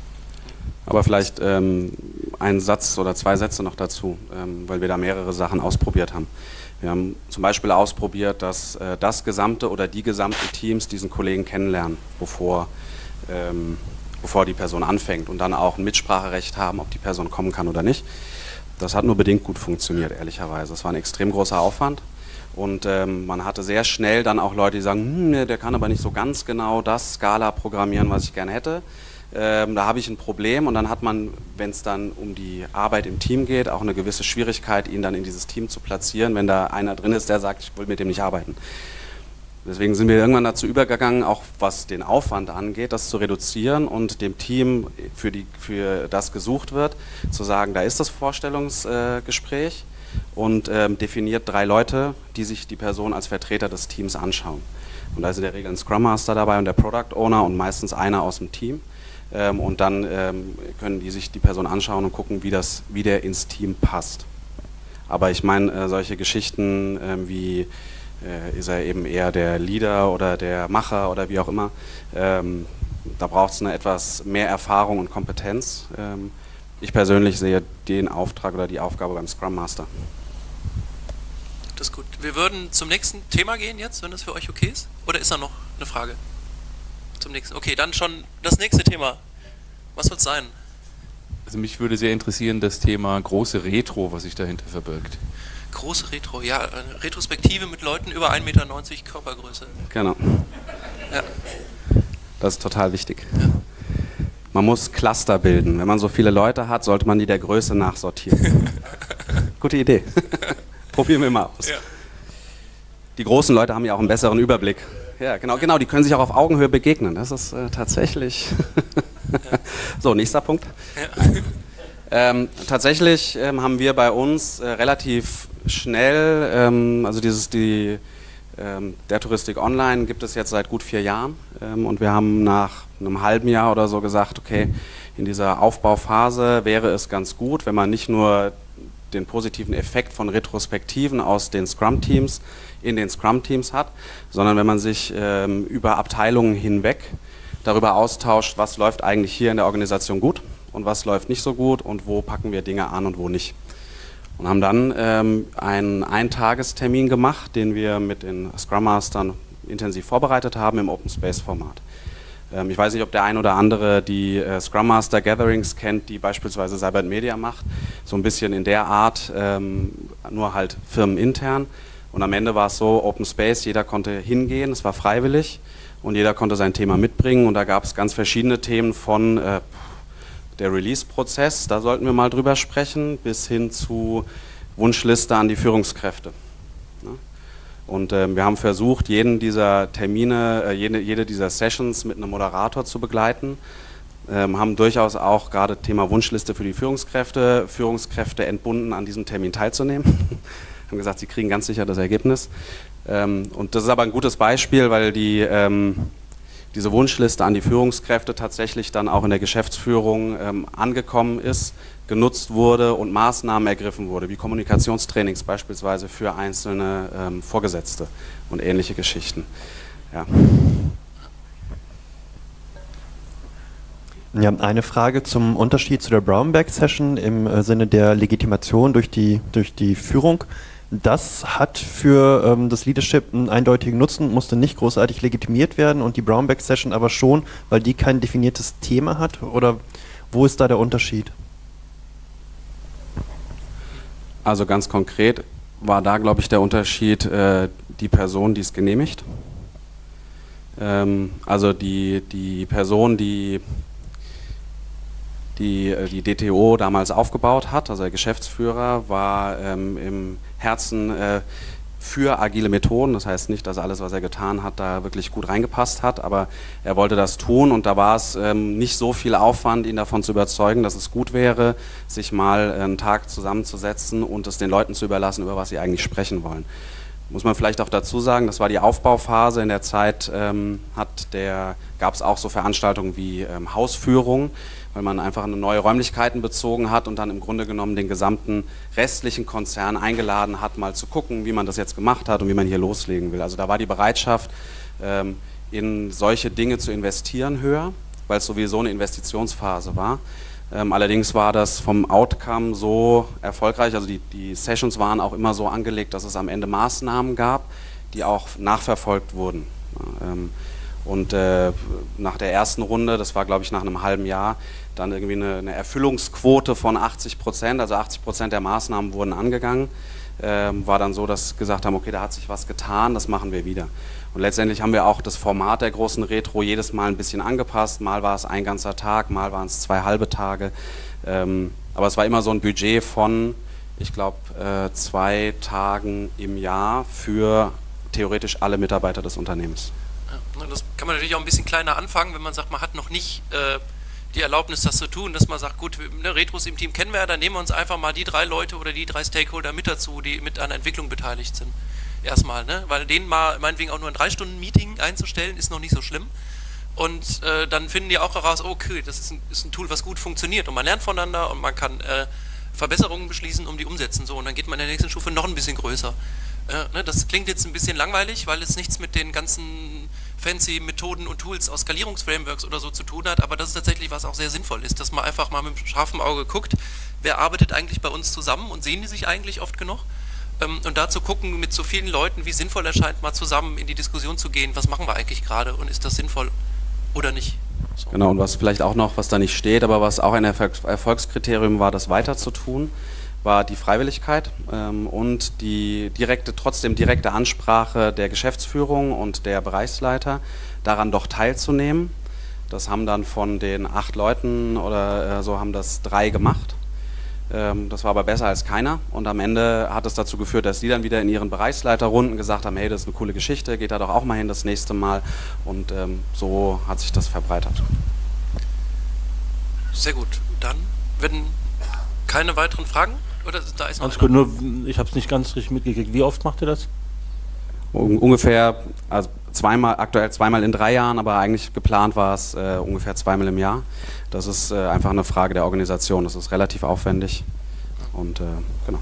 Aber vielleicht ähm, ein Satz oder zwei Sätze noch dazu, ähm, weil wir da mehrere Sachen ausprobiert haben. Wir haben zum Beispiel ausprobiert, dass äh, das gesamte oder die gesamten Teams diesen Kollegen kennenlernen, bevor, ähm, bevor die Person anfängt und dann auch ein Mitspracherecht haben, ob die Person kommen kann oder nicht. Das hat nur bedingt gut funktioniert, ehrlicherweise. Es war ein extrem großer Aufwand und ähm, man hatte sehr schnell dann auch Leute, die sagen, hm, der kann aber nicht so ganz genau das Scala programmieren, was ich gerne hätte. Ähm, da habe ich ein Problem und dann hat man, wenn es dann um die Arbeit im Team geht, auch eine gewisse Schwierigkeit, ihn dann in dieses Team zu platzieren, wenn da einer drin ist, der sagt, ich will mit dem nicht arbeiten. Deswegen sind wir irgendwann dazu übergegangen, auch was den Aufwand angeht, das zu reduzieren und dem Team, für, die, für das gesucht wird, zu sagen, da ist das Vorstellungsgespräch äh, und ähm, definiert drei Leute, die sich die Person als Vertreter des Teams anschauen. Und da ist in der Regel ein Scrum Master dabei und der Product Owner und meistens einer aus dem Team. Ähm, und dann ähm, können die sich die Person anschauen und gucken, wie, das, wie der ins Team passt. Aber ich meine, äh, solche Geschichten äh, wie, äh, ist er eben eher der Leader oder der Macher oder wie auch immer, ähm, da braucht es eine etwas mehr Erfahrung und Kompetenz. Ähm, ich persönlich sehe den Auftrag oder die Aufgabe beim Scrum Master. Das ist gut. Wir würden zum nächsten Thema gehen jetzt, wenn das für euch okay ist. Oder ist da noch eine Frage? Zum nächsten. Okay, dann schon das nächste Thema. Was wird es sein? Also mich würde sehr interessieren das Thema große Retro, was sich dahinter verbirgt. Große Retro, ja. Eine Retrospektive mit Leuten über ein Meter neunzig Körpergröße. Genau. Ja. Das ist total wichtig. Ja. Man muss Cluster bilden. Wenn man so viele Leute hat, sollte man die der Größe nachsortieren. Gute Idee. Probieren wir mal aus. Ja. Die großen Leute haben ja auch einen besseren Überblick. Ja, genau, genau, die können sich auch auf Augenhöhe begegnen. Das ist äh, tatsächlich... Ja. So, nächster Punkt. Ja. Ähm, tatsächlich ähm, haben wir bei uns äh, relativ schnell, ähm, also dieses, die, ähm, der Touristik Online gibt es jetzt seit gut vier Jahren ähm, und wir haben nach einem halben Jahr oder so gesagt, okay, in dieser Aufbauphase wäre es ganz gut, wenn man nicht nur den positiven Effekt von Retrospektiven aus den Scrum-Teams in den Scrum-Teams hat, sondern wenn man sich ähm, über Abteilungen hinweg darüber austauscht, was läuft eigentlich hier in der Organisation gut und was läuft nicht so gut und wo packen wir Dinge an und wo nicht. Und haben dann ähm, einen Eintagestermin gemacht, den wir mit den Scrum Mastern intensiv vorbereitet haben im Open Space Format. Ähm, ich weiß nicht, ob der ein oder andere die äh, Scrum Master Gatherings kennt, die beispielsweise Cybert Media macht, so ein bisschen in der Art, ähm, nur halt firmenintern. Und am Ende war es so, Open Space, jeder konnte hingehen, es war freiwillig. Und jeder konnte sein Thema mitbringen und da gab es ganz verschiedene Themen von äh, der Release-Prozess, da sollten wir mal drüber sprechen, bis hin zu Wunschliste an die Führungskräfte. Ne? Und äh, wir haben versucht, jeden dieser Termine, äh, jede, jede dieser Sessions mit einem Moderator zu begleiten, ähm, haben durchaus auch gerade Thema Wunschliste für die Führungskräfte, Führungskräfte entbunden, an diesem Termin teilzunehmen. Haben gesagt, sie kriegen ganz sicher das Ergebnis. Ähm, und das ist aber ein gutes Beispiel, weil die, ähm, diese Wunschliste an die Führungskräfte tatsächlich dann auch in der Geschäftsführung ähm, angekommen ist, genutzt wurde und Maßnahmen ergriffen wurde, wie Kommunikationstrainings beispielsweise für einzelne ähm, Vorgesetzte und ähnliche Geschichten. Ja. Ja, eine Frage zum Unterschied zu der Brown-Bag-Session im äh, Sinne der Legitimation durch die, durch die Führung. Das hat für ähm, das Leadership einen eindeutigen Nutzen, musste nicht großartig legitimiert werden und die Brown-Bag-Session aber schon, weil die kein definiertes Thema hat? Oder wo ist da der Unterschied? Also ganz konkret war da, glaube ich, der Unterschied äh, die Person, die es genehmigt. Ähm, also die, die Person, die die die D T O damals aufgebaut hat, also der Geschäftsführer, war ähm, im Herzen äh, für agile Methoden. Das heißt nicht, dass alles, was er getan hat, da wirklich gut reingepasst hat, aber er wollte das tun und da war es ähm, nicht so viel Aufwand, ihn davon zu überzeugen, dass es gut wäre, sich mal einen Tag zusammenzusetzen und es den Leuten zu überlassen, über was sie eigentlich sprechen wollen. Muss man vielleicht auch dazu sagen, das war die Aufbauphase. In der Zeit ähm, hat der, gab es auch so Veranstaltungen wie ähm, Hausführung, weil man einfach in neue Räumlichkeiten bezogen hat und dann im Grunde genommen den gesamten restlichen Konzern eingeladen hat, mal zu gucken, wie man das jetzt gemacht hat und wie man hier loslegen will. Also da war die Bereitschaft, ähm, in solche Dinge zu investieren höher, weil es sowieso eine Investitionsphase war. Ähm, allerdings war das vom Outcome so erfolgreich, also die, die Sessions waren auch immer so angelegt, dass es am Ende Maßnahmen gab, die auch nachverfolgt wurden. Ja, ähm, und äh, nach der ersten Runde, das war glaube ich nach einem halben Jahr, dann irgendwie eine, eine Erfüllungsquote von achtzig Prozent, also achtzig Prozent der Maßnahmen wurden angegangen, ähm, war dann so, dass wir gesagt haben, okay, da hat sich was getan, das machen wir wieder. Und letztendlich haben wir auch das Format der großen Retro jedes Mal ein bisschen angepasst. Mal war es ein ganzer Tag, mal waren es zwei halbe Tage. Ähm, aber es war immer so ein Budget von, ich glaube, äh, zwei Tagen im Jahr für theoretisch alle Mitarbeiter des Unternehmens. Ja, das kann man natürlich auch ein bisschen kleiner anfangen, wenn man sagt, man hat noch nicht äh, die Erlaubnis, das zu tun, dass man sagt, gut, ne, Retros im Team kennen wir ja, dann nehmen wir uns einfach mal die drei Leute oder die drei Stakeholder mit dazu, die mit an der Entwicklung beteiligt sind. Erstmal, ne? Weil denen mal meinetwegen auch nur ein drei Stunden Meeting einzustellen, ist noch nicht so schlimm. Und äh, dann finden die auch heraus, okay, das ist ein, ist ein Tool, was gut funktioniert und man lernt voneinander und man kann äh, Verbesserungen beschließen, um die umsetzen. So, und dann geht man in der nächsten Stufe noch ein bisschen größer. Äh, ne? Das klingt jetzt ein bisschen langweilig, weil es nichts mit den ganzen fancy Methoden und Tools aus Skalierungsframeworks oder so zu tun hat, aber das ist tatsächlich was auch sehr sinnvoll ist, dass man einfach mal mit einem scharfen Auge guckt, wer arbeitet eigentlich bei uns zusammen und sehen die sich eigentlich oft genug? Und da zu gucken, mit so vielen Leuten, wie sinnvoll erscheint, mal zusammen in die Diskussion zu gehen, was machen wir eigentlich gerade und ist das sinnvoll oder nicht. So. Genau, und was vielleicht auch noch, was da nicht steht, aber was auch ein Erfolgs Erfolgskriterium war, das weiter zu tun, war die Freiwilligkeit ähm, und die direkte, trotzdem direkte Ansprache der Geschäftsführung und der Bereichsleiter, daran doch teilzunehmen. Das haben dann von den acht Leuten oder äh, so haben das drei gemacht. Das war aber besser als keiner und am Ende hat es dazu geführt, dass die dann wieder in ihren Bereichsleiterrunden gesagt haben, hey, das ist eine coole Geschichte, geht da doch auch mal hin das nächste Mal und ähm, so hat sich das verbreitert. Sehr gut, dann wenn keine weiteren Fragen oder da ist noch ganz gut, nur ich habe es nicht ganz richtig mitgekriegt, wie oft macht ihr das? Un ungefähr, also zweimal, aktuell zweimal in drei Jahren, aber eigentlich geplant war es äh, ungefähr zweimal im Jahr. Das ist äh, einfach eine Frage der Organisation, das ist relativ aufwendig und äh, genau.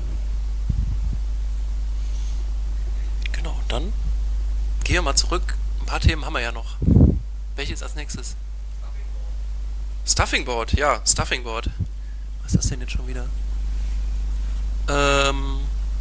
Genau, dann gehen wir mal zurück, ein paar Themen haben wir ja noch. Welches als nächstes? Stuffing Board, ja, Stuffing Board. Was ist das denn jetzt schon wieder? Ähm,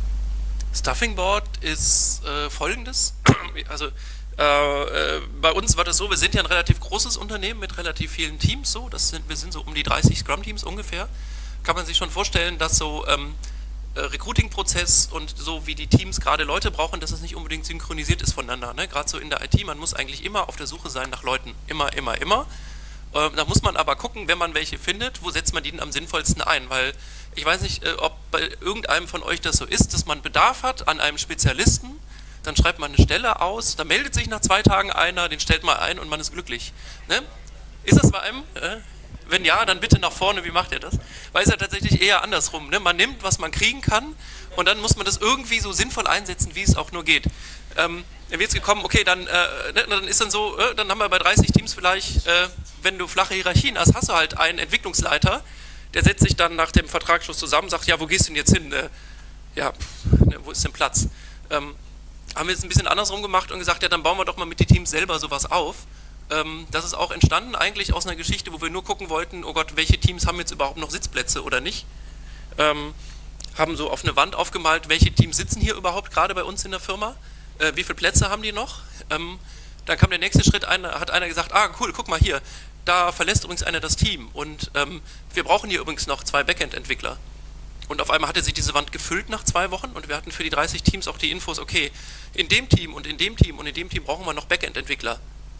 Stuffing Board ist äh, folgendes, also Äh, äh, bei uns war das so, wir sind ja ein relativ großes Unternehmen mit relativ vielen Teams, so, das sind, wir sind so um die dreißig Scrum-Teams ungefähr. Kann man sich schon vorstellen, dass so ähm, äh, Recruiting-Prozess und so wie die Teams gerade Leute brauchen, dass es nicht unbedingt synchronisiert ist voneinander. Ne? Gerade so in der I T, man muss eigentlich immer auf der Suche sein nach Leuten, immer, immer, immer. Äh, da muss man aber gucken, wenn man welche findet, wo setzt man die denn am sinnvollsten ein, weil ich weiß nicht, äh, ob bei irgendeinem von euch das so ist, dass man Bedarf hat an einem Spezialisten, dann schreibt man eine Stelle aus, da meldet sich nach zwei Tagen einer, den stellt man ein und man ist glücklich. Ne? Ist das bei einem? Äh, wenn ja, dann bitte nach vorne, wie macht ihr das? Weil es ja tatsächlich eher andersrum. Ne? Man nimmt, was man kriegen kann und dann muss man das irgendwie so sinnvoll einsetzen, wie es auch nur geht. Ähm, dann wird es gekommen, okay, dann, äh, ne, dann ist dann so, äh, dann haben wir bei dreißig Teams vielleicht, äh, wenn du flache Hierarchien hast, hast du halt einen Entwicklungsleiter, der setzt sich dann nach dem Vertragsschluss zusammen, sagt, ja, wo gehst du denn jetzt hin? Äh, ja, pff, ne, wo ist denn Platz? Ähm, haben wir jetzt ein bisschen andersrum gemacht und gesagt, ja, dann bauen wir doch mal mit den Teams selber sowas auf. Ähm, das ist auch entstanden eigentlich aus einer Geschichte, wo wir nur gucken wollten, oh Gott, welche Teams haben jetzt überhaupt noch Sitzplätze oder nicht. Ähm, haben so auf eine Wand aufgemalt, welche Teams sitzen hier überhaupt gerade bei uns in der Firma, äh, wie viele Plätze haben die noch. Ähm, dann kam der nächste Schritt, einer, hat einer gesagt, ah cool, guck mal hier, da verlässt übrigens einer das Team und ähm, wir brauchen hier übrigens noch zwei Backend-Entwickler. Und auf einmal hatte sich diese Wand gefüllt nach zwei Wochen und wir hatten für die dreißig Teams auch die Infos, okay, in dem Team und in dem Team und in dem Team brauchen wir noch Backend-Entwickler.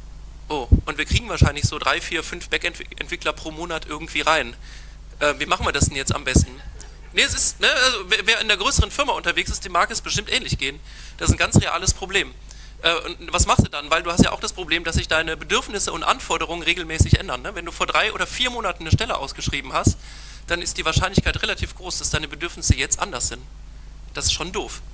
Oh, und wir kriegen wahrscheinlich so drei, vier, fünf Backend-Entwickler pro Monat irgendwie rein. Äh, wie machen wir das denn jetzt am besten? Nee, es ist, ne, also wer, wer in der größeren Firma unterwegs ist, dem mag es bestimmt ähnlich gehen. Das ist ein ganz reales Problem. Äh, und was machst du dann? Weil du hast ja auch das Problem, dass sich deine Bedürfnisse und Anforderungen regelmäßig ändern. Ne? Wenn du vor drei oder vier Monaten eine Stelle ausgeschrieben hast, dann ist die Wahrscheinlichkeit relativ groß, dass deine Bedürfnisse jetzt anders sind. Das ist schon doof.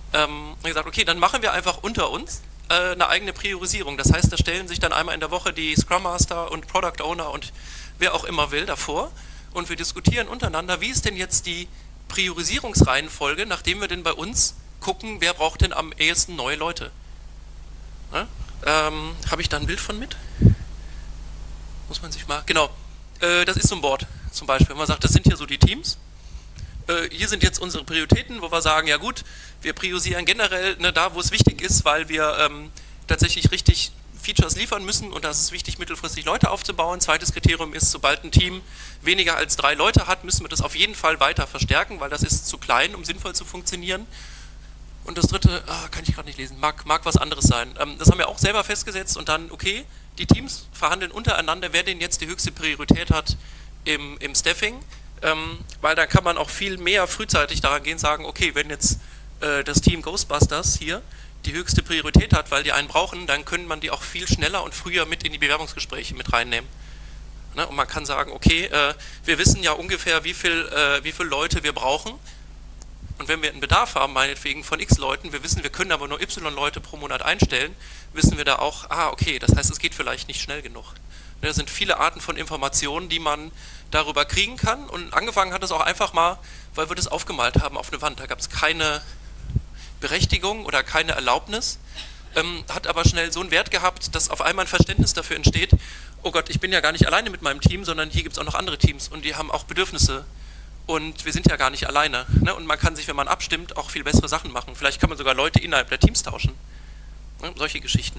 ähm, gesagt, okay, dann machen wir einfach unter uns äh, eine eigene Priorisierung. Das heißt, da stellen sich dann einmal in der Woche die Scrum Master und Product Owner und wer auch immer will davor und wir diskutieren untereinander, wie ist denn jetzt die Priorisierungsreihenfolge, nachdem wir denn bei uns gucken, wer braucht denn am ehesten neue Leute. Ja? Ähm, habe ich da ein Bild von mit? Muss man sich mal, genau, äh, das ist so ein Board zum Beispiel, wenn man sagt, das sind hier so die Teams, äh, hier sind jetzt unsere Prioritäten, wo wir sagen, ja gut, wir priorisieren generell ne, da, wo es wichtig ist, weil wir ähm, tatsächlich richtig Features liefern müssen und da ist es wichtig, mittelfristig Leute aufzubauen. Zweites Kriterium ist, sobald ein Team weniger als drei Leute hat, müssen wir das auf jeden Fall weiter verstärken, weil das ist zu klein, um sinnvoll zu funktionieren. Und das dritte, ah, kann ich gerade nicht lesen, mag, mag was anderes sein. Ähm, das haben wir auch selber festgesetzt und dann, okay, die Teams verhandeln untereinander, wer denn jetzt die höchste Priorität hat im, im Staffing, ähm, weil dann kann man auch viel mehr frühzeitig daran gehen, sagen, okay, wenn jetzt äh, das Team Ghostbusters hier die höchste Priorität hat, weil die einen brauchen, dann können man die auch viel schneller und früher mit in die Bewerbungsgespräche mit reinnehmen. Ne? Und man kann sagen, okay, äh, wir wissen ja ungefähr, wie viel, äh, wie viele Leute wir brauchen. Und wenn wir einen Bedarf haben, meinetwegen von x Leuten, wir wissen, wir können aber nur y Leute pro Monat einstellen, wissen wir da auch, ah, okay, das heißt, es geht vielleicht nicht schnell genug. Da sind viele Arten von Informationen, die man darüber kriegen kann. Und angefangen hat es auch einfach mal, weil wir das aufgemalt haben auf eine Wand. Da gab es keine Berechtigung oder keine Erlaubnis, ähm, hat aber schnell so einen Wert gehabt, dass auf einmal ein Verständnis dafür entsteht, oh Gott, ich bin ja gar nicht alleine mit meinem Team, sondern hier gibt es auch noch andere Teams und die haben auch Bedürfnisse. Und wir sind ja gar nicht alleine. Ne? Und man kann sich, wenn man abstimmt, auch viel bessere Sachen machen. Vielleicht kann man sogar Leute innerhalb der Teams tauschen. Ne? Solche Geschichten.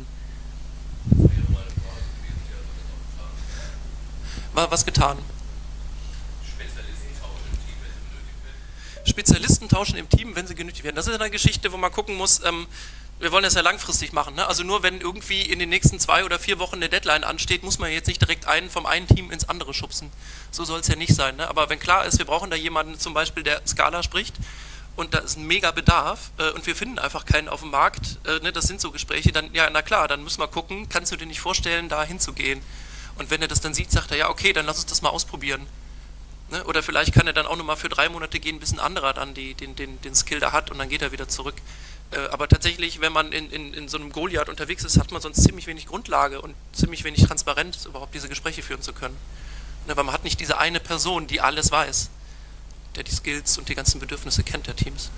War was getan? Spezialisten tauschen im Team, wenn sie genötigt werden. Das ist eine Geschichte, wo man gucken muss, ähm, wir wollen das ja langfristig machen. Ne? Also nur wenn irgendwie in den nächsten zwei oder vier Wochen eine Deadline ansteht, muss man jetzt nicht direkt einen vom einen Team ins andere schubsen. So soll es ja nicht sein. Ne? Aber wenn klar ist, wir brauchen da jemanden zum Beispiel, der Scala spricht und da ist ein mega Bedarf äh, und wir finden einfach keinen auf dem Markt, äh, ne? Das sind so Gespräche, dann ja, na klar, dann müssen wir gucken, kannst du dir nicht vorstellen, da hinzugehen? Und wenn er das dann sieht, sagt er, ja okay, dann lass uns das mal ausprobieren. Ne? Oder vielleicht kann er dann auch nochmal für drei Monate gehen, bis ein anderer dann die, den, den, den Skill da hat und dann geht er wieder zurück. Äh, aber tatsächlich, wenn man in, in, in so einem Goliath unterwegs ist, hat man sonst ziemlich wenig Grundlage und ziemlich wenig Transparenz, überhaupt diese Gespräche führen zu können. Ne? Weil man hat nicht diese eine Person, die alles weiß, der die Skills und die ganzen Bedürfnisse kennt der Teams.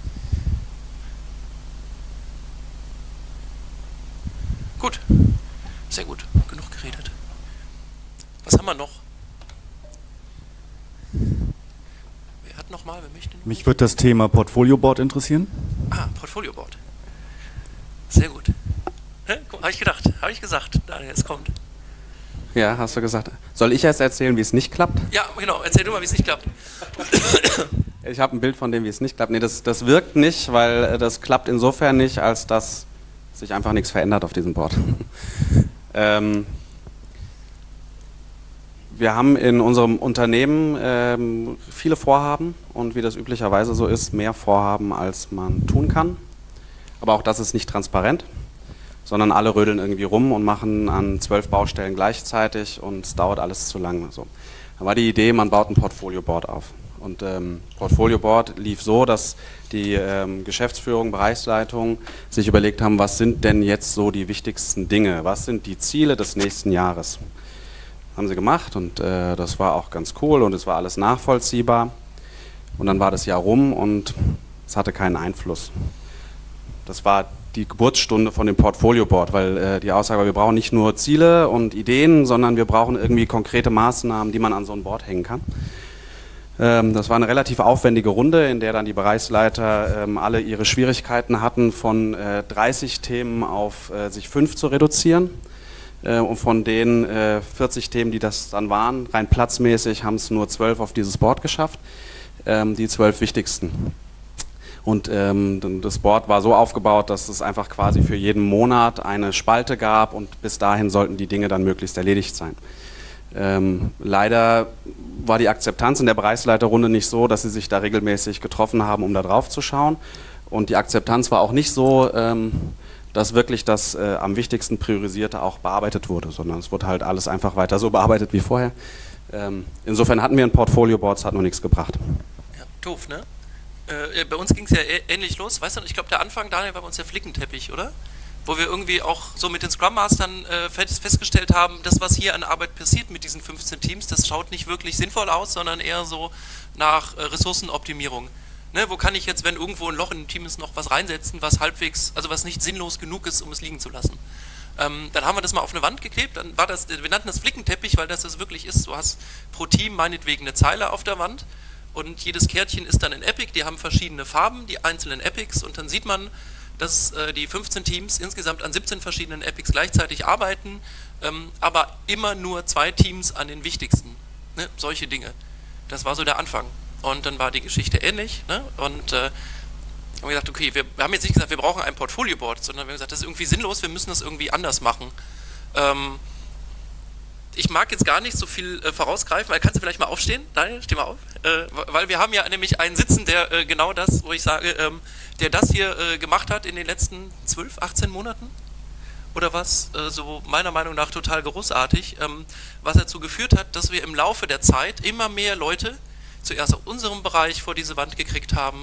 Gut, sehr gut, genug geredet. Was haben wir noch? Wer hat noch mal? Wer möchte noch? Mich würde das Thema Portfolio Board interessieren. Ah, Portfolio Board. Sehr gut. Habe ich gedacht, habe ich gesagt, Daniel, es kommt. Ja, hast du gesagt. Soll ich erst erzählen, wie es nicht klappt? Ja, genau, erzähl du mal, wie es nicht klappt. Ich habe ein Bild von dem, wie es nicht klappt. Nee, das, das wirkt nicht, weil das klappt insofern nicht, als dass sich einfach nichts verändert auf diesem Board. ähm, Wir haben in unserem Unternehmen ähm, viele Vorhaben und wie das üblicherweise so ist, mehr Vorhaben, als man tun kann. Aber auch das ist nicht transparent, sondern alle rödeln irgendwie rum und machen an zwölf Baustellen gleichzeitig und es dauert alles zu lang. So. Da war die Idee, man baut ein Portfolio-Board auf. Und ähm, Portfolio-Board lief so, dass die ähm, Geschäftsführung, Bereichsleitung sich überlegt haben, was sind denn jetzt so die wichtigsten Dinge, was sind die Ziele des nächsten Jahres. Haben sie gemacht und äh, das war auch ganz cool und es war alles nachvollziehbar. Und dann war das Jahr rum und es hatte keinen Einfluss. Das war die Geburtsstunde von dem Portfolio Board, weil äh, die Aussage war, wir brauchen nicht nur Ziele und Ideen, sondern wir brauchen irgendwie konkrete Maßnahmen, die man an so ein Board hängen kann. Ähm, das war eine relativ aufwendige Runde, in der dann die Bereichsleiter ähm, alle ihre Schwierigkeiten hatten, von äh, dreißig Themen auf äh, sich fünf zu reduzieren. Und von den äh, vierzig Themen, die das dann waren, rein platzmäßig, haben es nur zwölf auf dieses Board geschafft, ähm, die zwölf wichtigsten. Und ähm, das Board war so aufgebaut, dass es einfach quasi für jeden Monat eine Spalte gab und bis dahin sollten die Dinge dann möglichst erledigt sein. Ähm, leider war die Akzeptanz in der Bereichsleiterrunde nicht so, dass sie sich da regelmäßig getroffen haben, um da drauf zu schauen. Und die Akzeptanz war auch nicht so, ähm, dass wirklich das äh, am wichtigsten Priorisierte auch bearbeitet wurde, sondern es wurde halt alles einfach weiter so bearbeitet wie vorher. Ähm, insofern hatten wir ein Portfolio-Board, es hat noch nichts gebracht. Ja, doof, ne? Äh, bei uns ging es ja ähnlich los. Weißt du, ich glaube, der Anfang, Daniel, war bei uns der Flickenteppich, oder? Wo wir irgendwie auch so mit den Scrum Mastern äh, festgestellt haben, das, was hier an Arbeit passiert mit diesen fünfzehn Teams, das schaut nicht wirklich sinnvoll aus, sondern eher so nach äh, Ressourcenoptimierung. Ne, wo kann ich jetzt, wenn irgendwo ein Loch in dem Team ist, noch was reinsetzen, was halbwegs, also was nicht sinnlos genug ist, um es liegen zu lassen. Ähm, dann haben wir das mal auf eine Wand geklebt, dann war das, wir nannten das Flickenteppich, weil das das wirklich ist. Du hast pro Team meinetwegen eine Zeile auf der Wand und jedes Kärtchen ist dann ein Epic, die haben verschiedene Farben, die einzelnen Epics, und dann sieht man, dass äh, die fünfzehn Teams insgesamt an siebzehn verschiedenen Epics gleichzeitig arbeiten, ähm, aber immer nur zwei Teams an den wichtigsten. Ne? Solche Dinge. Das war so der Anfang. Und dann war die Geschichte ähnlich. Ne? Und äh, haben wir gesagt, okay, wir, wir haben jetzt nicht gesagt, wir brauchen ein Portfolio-Board, sondern wir haben gesagt, das ist irgendwie sinnlos, wir müssen das irgendwie anders machen. Ähm, ich mag jetzt gar nicht so viel äh, vorausgreifen, weil kannst du vielleicht mal aufstehen? Daniel, steh mal auf. Äh, weil wir haben ja nämlich einen sitzen, der äh, genau das, wo ich sage, ähm, der das hier äh, gemacht hat in den letzten zwölf, achtzehn Monaten. Oder was, äh, so meiner Meinung nach total großartig, ähm, was dazu geführt hat, dass wir im Laufe der Zeit immer mehr Leute zuerst aus unserem Bereich vor diese Wand gekriegt haben,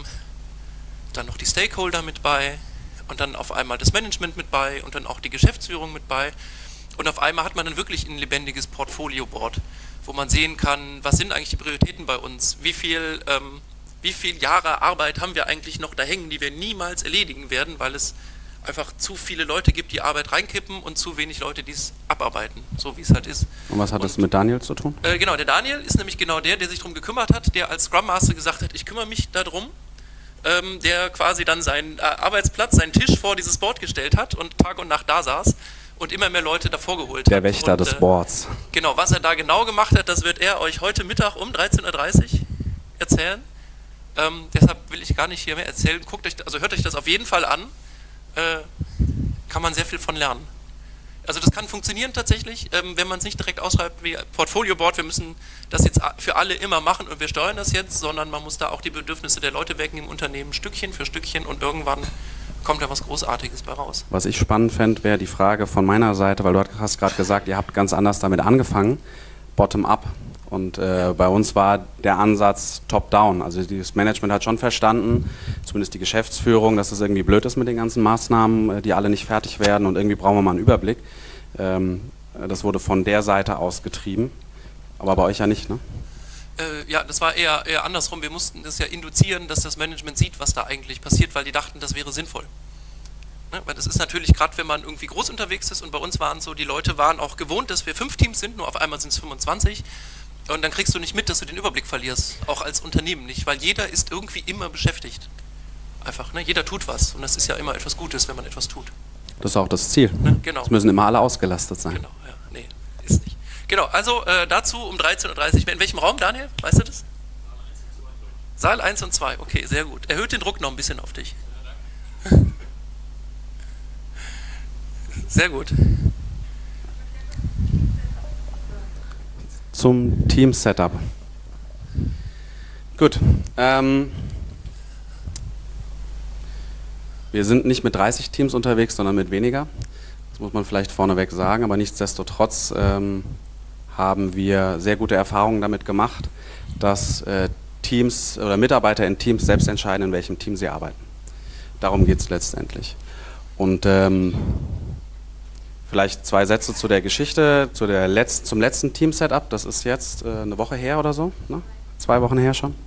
dann noch die Stakeholder mit bei und dann auf einmal das Management mit bei und dann auch die Geschäftsführung mit bei. Und auf einmal hat man dann wirklich ein lebendiges Portfolio-Board, wo man sehen kann, was sind eigentlich die Prioritäten bei uns, wie viel, ähm, wie viel Jahre Arbeit haben wir eigentlich noch da hängen, die wir niemals erledigen werden, weil es einfach zu viele Leute gibt, die Arbeit reinkippen und zu wenig Leute, die es abarbeiten, so wie es halt ist. Und was hat und, das mit Daniel zu tun? Äh, genau, der Daniel ist nämlich genau der, der sich darum gekümmert hat, der als Scrum Master gesagt hat, ich kümmere mich darum, ähm, der quasi dann seinen äh, Arbeitsplatz, seinen Tisch vor dieses Board gestellt hat und Tag und Nacht da saß und immer mehr Leute davor geholt der hat. Der Wächter und, des äh, Boards. Genau, was er da genau gemacht hat, das wird er euch heute Mittag um dreizehn Uhr dreißig erzählen. Ähm, deshalb will ich gar nicht hier mehr erzählen. Guckt euch, also hört euch das auf jeden Fall an. Äh, kann man sehr viel von lernen. Also das kann funktionieren tatsächlich, ähm, wenn man es nicht direkt ausschreibt wie Portfolio-Board, wir müssen das jetzt für alle immer machen und wir steuern das jetzt, sondern man muss da auch die Bedürfnisse der Leute wecken im Unternehmen, Stückchen für Stückchen, und irgendwann kommt da was Großartiges bei raus. Was ich spannend fände, wäre die Frage von meiner Seite, weil du hast gerade gesagt, ihr habt ganz anders damit angefangen, bottom-up. Und äh, bei uns war der Ansatz top-down. Also das Management hat schon verstanden, zumindest die Geschäftsführung, dass es irgendwie blöd ist mit den ganzen Maßnahmen, die alle nicht fertig werden, und irgendwie brauchen wir mal einen Überblick. Ähm, das wurde von der Seite aus getrieben, aber bei euch ja nicht, ne? Äh, ja, das war eher, eher andersrum. Wir mussten das ja induzieren, dass das Management sieht, was da eigentlich passiert, weil die dachten, das wäre sinnvoll. Ne? Weil das ist natürlich, gerade wenn man irgendwie groß unterwegs ist, und bei uns waren so, die Leute waren auch gewohnt, dass wir fünf Teams sind, nur auf einmal sind es fünfundzwanzig. Und dann kriegst du nicht mit, dass du den Überblick verlierst, auch als Unternehmen nicht, weil jeder ist irgendwie immer beschäftigt. Einfach, ne? Jeder tut was, und das ist ja immer etwas Gutes, wenn man etwas tut. Das ist auch das Ziel. Ne? Genau. Es müssen immer alle ausgelastet sein. Genau, ja, nee, ist nicht. Genau, also äh, dazu um dreizehn Uhr dreißig. In welchem Raum, Daniel? Weißt du das? Saal eins und zwei, okay, sehr gut. Erhöht den Druck noch ein bisschen auf dich. Sehr gut. Zum Team-Setup. Gut. Ähm, wir sind nicht mit dreißig Teams unterwegs, sondern mit weniger. Das muss man vielleicht vorneweg sagen, aber nichtsdestotrotz ähm, haben wir sehr gute Erfahrungen damit gemacht, dass äh, Teams oder Mitarbeiter in Teams selbst entscheiden, in welchem Team sie arbeiten. Darum geht es letztendlich. Und ähm, vielleicht zwei Sätze zu der Geschichte, zu der Letz-, zum letzten Team-Setup. Das ist jetzt äh, eine Woche her oder so, ne? Zwei Wochen her schon.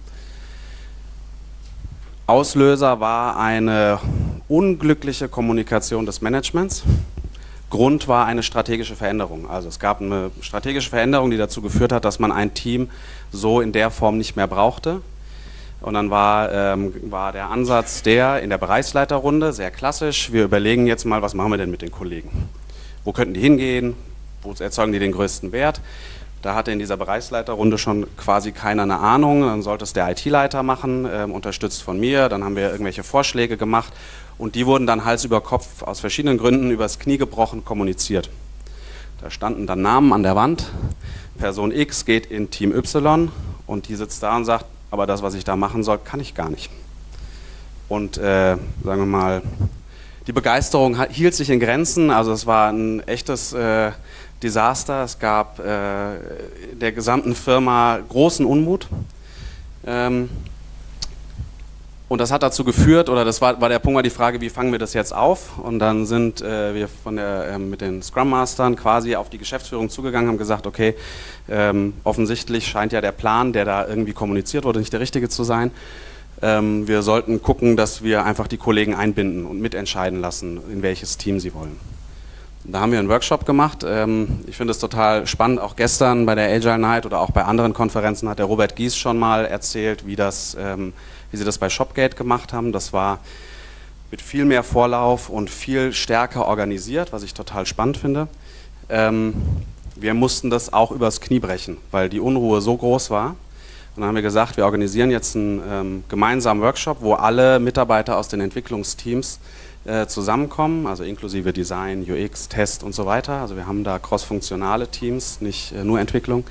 Auslöser war eine unglückliche Kommunikation des Managements. Grund war eine strategische Veränderung. Also es gab eine strategische Veränderung, die dazu geführt hat, dass man ein Team so in der Form nicht mehr brauchte. Und dann war, ähm, war der Ansatz der in der Bereichsleiterrunde, sehr klassisch, wir überlegen jetzt mal, was machen wir denn mit den Kollegen? Wo könnten die hingehen? Wo erzeugen die den größten Wert? Da hatte in dieser Bereichsleiterrunde schon quasi keiner eine Ahnung. Dann sollte es der I T-Leiter machen, äh, unterstützt von mir. Dann haben wir irgendwelche Vorschläge gemacht und die wurden dann Hals über Kopf aus verschiedenen Gründen übers Knie gebrochen kommuniziert. Da standen dann Namen an der Wand. Person X geht in Team Y und die sitzt da und sagt, aber das, was ich da machen soll, kann ich gar nicht. Und äh, sagen wir mal, die Begeisterung hielt sich in Grenzen. Also es war ein echtes äh, Desaster. Es gab äh, der gesamten Firma großen Unmut. Ähm, Und das hat dazu geführt, oder das war, war der Punkt, war die Frage, wie fangen wir das jetzt auf? Und dann sind äh, wir von der, äh, mit den Scrum Mastern quasi auf die Geschäftsführung zugegangen, haben gesagt, okay, ähm, offensichtlich scheint ja der Plan, der da irgendwie kommuniziert wurde, nicht der richtige zu sein. Ähm, wir sollten gucken, dass wir einfach die Kollegen einbinden und mitentscheiden lassen, in welches Team sie wollen. Und da haben wir einen Workshop gemacht. Ähm, ich finde es total spannend, auch gestern bei der Agile Night oder auch bei anderen Konferenzen hat der Robert Gies schon mal erzählt, wie das... Ähm, wie sie das bei Shopgate gemacht haben. Das war mit viel mehr Vorlauf und viel stärker organisiert, was ich total spannend finde. Ähm, wir mussten das auch übers Knie brechen, weil die Unruhe so groß war. Und dann haben wir gesagt, wir organisieren jetzt einen ähm, gemeinsamen Workshop, wo alle Mitarbeiter aus den Entwicklungsteams äh, zusammenkommen, also inklusive Design, U X, Test und so weiter. Also wir haben da crossfunktionale Teams, nicht äh, nur Entwicklung.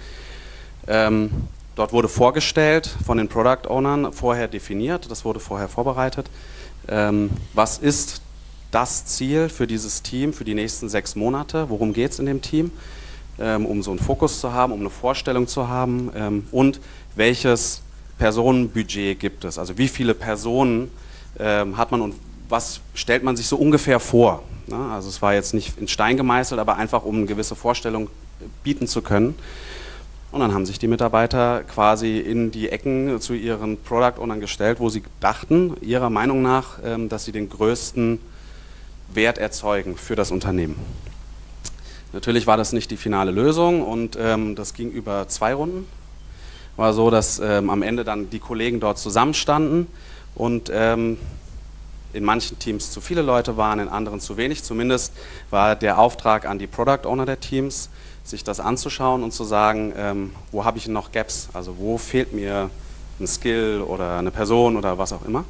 Ähm, Dort wurde vorgestellt von den Product Ownern, vorher definiert, das wurde vorher vorbereitet. Ähm, was ist das Ziel für dieses Team für die nächsten sechs Monate? Worum geht es in dem Team? Ähm, um so einen Fokus zu haben, um eine Vorstellung zu haben. Ähm, und welches Personenbudget gibt es? Also wie viele Personen ähm, hat man und was stellt man sich so ungefähr vor? Na, also es war jetzt nicht in Stein gemeißelt, aber einfach um eine gewisse Vorstellung bieten zu können. Und dann haben sich die Mitarbeiter quasi in die Ecken zu ihren Product Ownern gestellt, wo sie dachten, ihrer Meinung nach, dass sie den größten Wert erzeugen für das Unternehmen. Natürlich war das nicht die finale Lösung und ähm, das ging über zwei Runden. War so, dass ähm, am Ende dann die Kollegen dort zusammenstanden und ähm, in manchen Teams zu viele Leute waren, in anderen zu wenig. Zumindest war der Auftrag an die Product Owner der Teams, sich das anzuschauen und zu sagen, ähm, wo habe ich noch Gaps, also wo fehlt mir ein Skill oder eine Person oder was auch immer.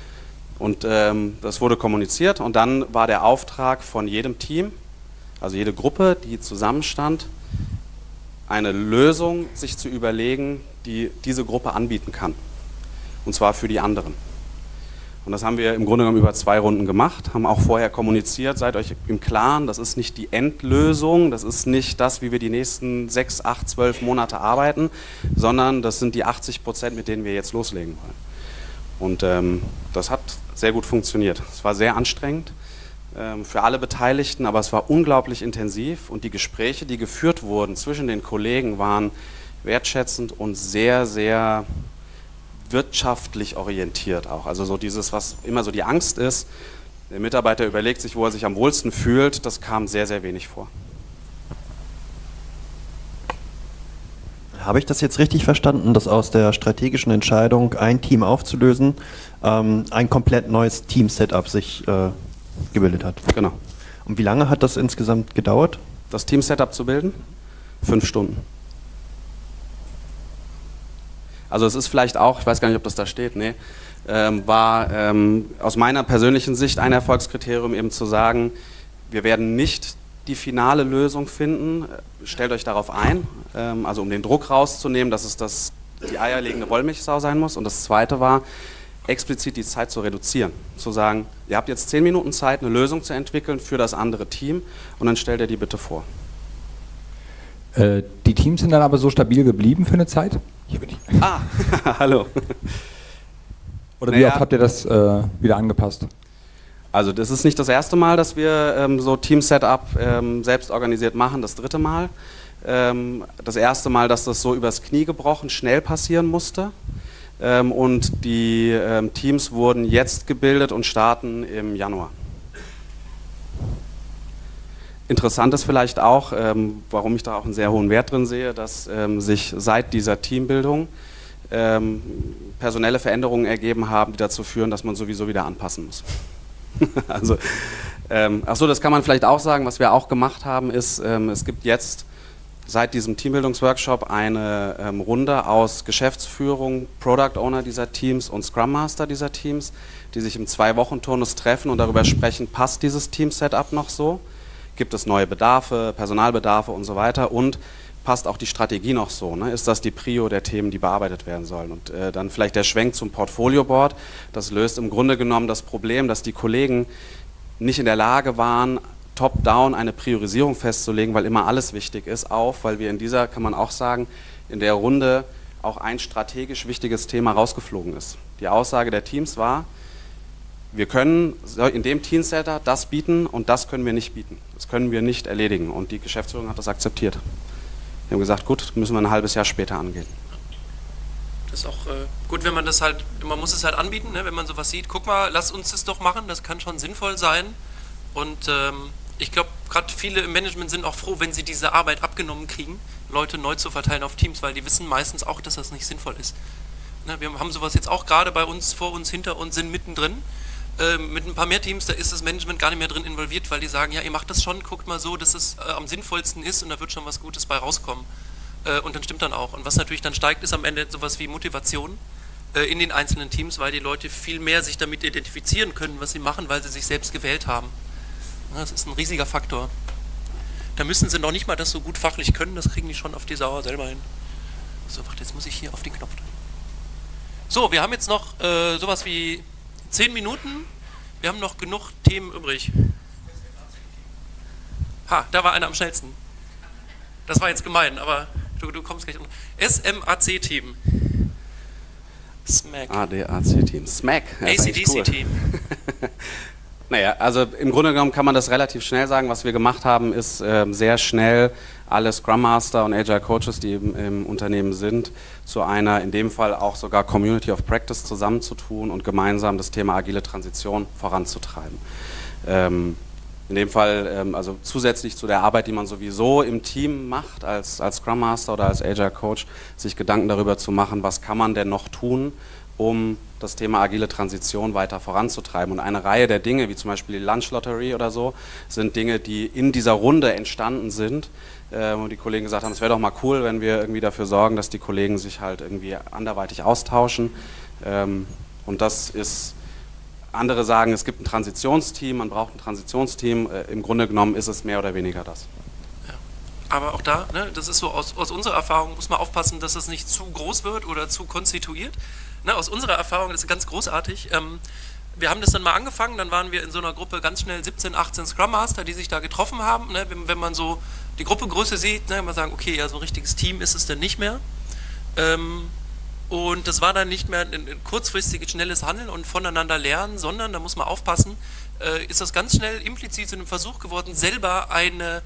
Und ähm, das wurde kommuniziert und dann war der Auftrag von jedem Team, also jede Gruppe, die zusammenstand, eine Lösung sich zu überlegen, die diese Gruppe anbieten kann. Und zwar für die anderen. Und das haben wir im Grunde genommen über zwei Runden gemacht, haben auch vorher kommuniziert, seid euch im Klaren, das ist nicht die Endlösung, das ist nicht das, wie wir die nächsten sechs, acht, zwölf Monate arbeiten, sondern das sind die achtzig Prozent, mit denen wir jetzt loslegen wollen. Und ähm, das hat sehr gut funktioniert. Es war sehr anstrengend ähm, für alle Beteiligten, aber es war unglaublich intensiv und die Gespräche, die geführt wurden zwischen den Kollegen, waren wertschätzend und sehr, sehr wirtschaftlich orientiert auch. Also so dieses, was immer so die Angst ist, der Mitarbeiter überlegt sich, wo er sich am wohlsten fühlt, das kam sehr, sehr wenig vor. Habe ich das jetzt richtig verstanden, dass aus der strategischen Entscheidung, ein Team aufzulösen, ähm, ein komplett neues Team-Setup sich äh, gebildet hat? Genau. Und wie lange hat das insgesamt gedauert? Das Team-Setup zu bilden? Fünf Stunden. Also es ist vielleicht auch, ich weiß gar nicht, ob das da steht, nee, ähm, war ähm, aus meiner persönlichen Sicht ein Erfolgskriterium eben zu sagen, wir werden nicht die finale Lösung finden, stellt euch darauf ein, ähm, also um den Druck rauszunehmen, dass es das, die eierlegende Wollmilchsau sein muss. Und das Zweite war, explizit die Zeit zu reduzieren, zu sagen, ihr habt jetzt zehn Minuten Zeit, eine Lösung zu entwickeln für das andere Team und dann stellt ihr die bitte vor. Äh, die Teams sind dann aber so stabil geblieben für eine Zeit? Hier bin ich. Ah, hallo. Oder wie naja, oft habt ihr das äh, wieder angepasst? Also das ist nicht das erste Mal, dass wir ähm, so Team-Setup ähm, selbst organisiert machen, das dritte Mal. Ähm, das erste Mal, dass das so übers Knie gebrochen schnell passieren musste. Ähm, und die ähm, Teams wurden jetzt gebildet und starten im Januar. Interessant ist vielleicht auch, ähm, warum ich da auch einen sehr hohen Wert drin sehe, dass ähm, sich seit dieser Teambildung ähm, personelle Veränderungen ergeben haben, die dazu führen, dass man sowieso wieder anpassen muss. also, ähm, ach so, das kann man vielleicht auch sagen, was wir auch gemacht haben, ist, ähm, es gibt jetzt seit diesem Teambildungsworkshop eine ähm, Runde aus Geschäftsführung, Product Owner dieser Teams und Scrum Master dieser Teams, die sich im Zwei-Wochen-Turnus treffen und darüber sprechen, passt dieses Team-Setup noch so? Gibt es neue Bedarfe, Personalbedarfe und so weiter und passt auch die Strategie noch so? Ne? Ist das die Prio der Themen, die bearbeitet werden sollen? Und äh, dann vielleicht der Schwenk zum Portfolio-Board. Das löst im Grunde genommen das Problem, dass die Kollegen nicht in der Lage waren, top-down eine Priorisierung festzulegen, weil immer alles wichtig ist, auf, weil wir in dieser, kann man auch sagen, in der Runde auch ein strategisch wichtiges Thema rausgeflogen ist. Die Aussage der Teams war, wir können in dem Teamsetter das bieten und das können wir nicht bieten. Das können wir nicht erledigen. Und die Geschäftsführung hat das akzeptiert. Wir haben gesagt, gut, müssen wir ein halbes Jahr später angehen. Das ist auch äh, gut, wenn man das halt, man muss es halt anbieten, ne? Wenn man sowas sieht, guck mal, lass uns das doch machen, das kann schon sinnvoll sein. Und ähm, ich glaube, gerade viele im Management sind auch froh, wenn sie diese Arbeit abgenommen kriegen, Leute neu zu verteilen auf Teams, weil die wissen meistens auch, dass das nicht sinnvoll ist. Ne? Wir haben sowas jetzt auch gerade bei uns, vor uns, hinter uns, sind mittendrin. Äh, mit ein paar mehr Teams, da ist das Management gar nicht mehr drin involviert, weil die sagen, ja, ihr macht das schon, guckt mal so, dass es äh, am sinnvollsten ist und da wird schon was Gutes bei rauskommen. Äh, und dann stimmt dann auch. Und was natürlich dann steigt, ist am Ende sowas wie Motivation äh, in den einzelnen Teams, weil die Leute viel mehr sich damit identifizieren können, was sie machen, weil sie sich selbst gewählt haben. Ja, das ist ein riesiger Faktor. Da müssen sie noch nicht mal das so gut fachlich können, das kriegen die schon auf die Sauer selber hin. So, warte, jetzt muss ich hier auf den Knopf drücken. So, wir haben jetzt noch äh, sowas wie zehn Minuten. Wir haben noch genug Themen übrig. Ha, da war einer am schnellsten. Das war jetzt gemein, aber du, du kommst gleich um. S M A C-Team. Smack. A D A C-Team. Smack. A C D C-Team. Cool. Naja, also im Grunde genommen kann man das relativ schnell sagen. Was wir gemacht haben, ist äh, sehr schnell alle Scrum Master und Agile Coaches, die im, im Unternehmen sind, zu einer, in dem Fall auch sogar Community of Practice zusammenzutun und gemeinsam das Thema agile Transition voranzutreiben. Ähm, in dem Fall, ähm, also zusätzlich zu der Arbeit, die man sowieso im Team macht, als, als Scrum Master oder als Agile Coach, sich Gedanken darüber zu machen, was kann man denn noch tun, um das Thema agile Transition weiter voranzutreiben. Und eine Reihe der Dinge, wie zum Beispiel die Lunch Lottery oder so, sind Dinge, die in dieser Runde entstanden sind, äh, wo die Kollegen gesagt haben, es wäre doch mal cool, wenn wir irgendwie dafür sorgen, dass die Kollegen sich halt irgendwie anderweitig austauschen. Ähm, und das ist, andere sagen, es gibt ein Transitionsteam, man braucht ein Transitionsteam. Äh, im Grunde genommen ist es mehr oder weniger das. Aber auch da, ne, das ist so aus, aus unserer Erfahrung, muss man aufpassen, dass es nicht zu groß wird oder zu konstituiert. Ne, aus unserer Erfahrung, das ist ganz großartig. Ähm, wir haben das dann mal angefangen, dann waren wir in so einer Gruppe ganz schnell siebzehn, achtzehn Scrum Master, die sich da getroffen haben. Ne, wenn, wenn man so die Gruppengröße sieht, ne, man sagen, okay, ja, so ein richtiges Team ist es dann nicht mehr. Ähm, und das war dann nicht mehr ein, ein kurzfristiges, schnelles Handeln und voneinander lernen, sondern, da muss man aufpassen, äh, ist das ganz schnell implizit zu einem Versuch geworden, selber eine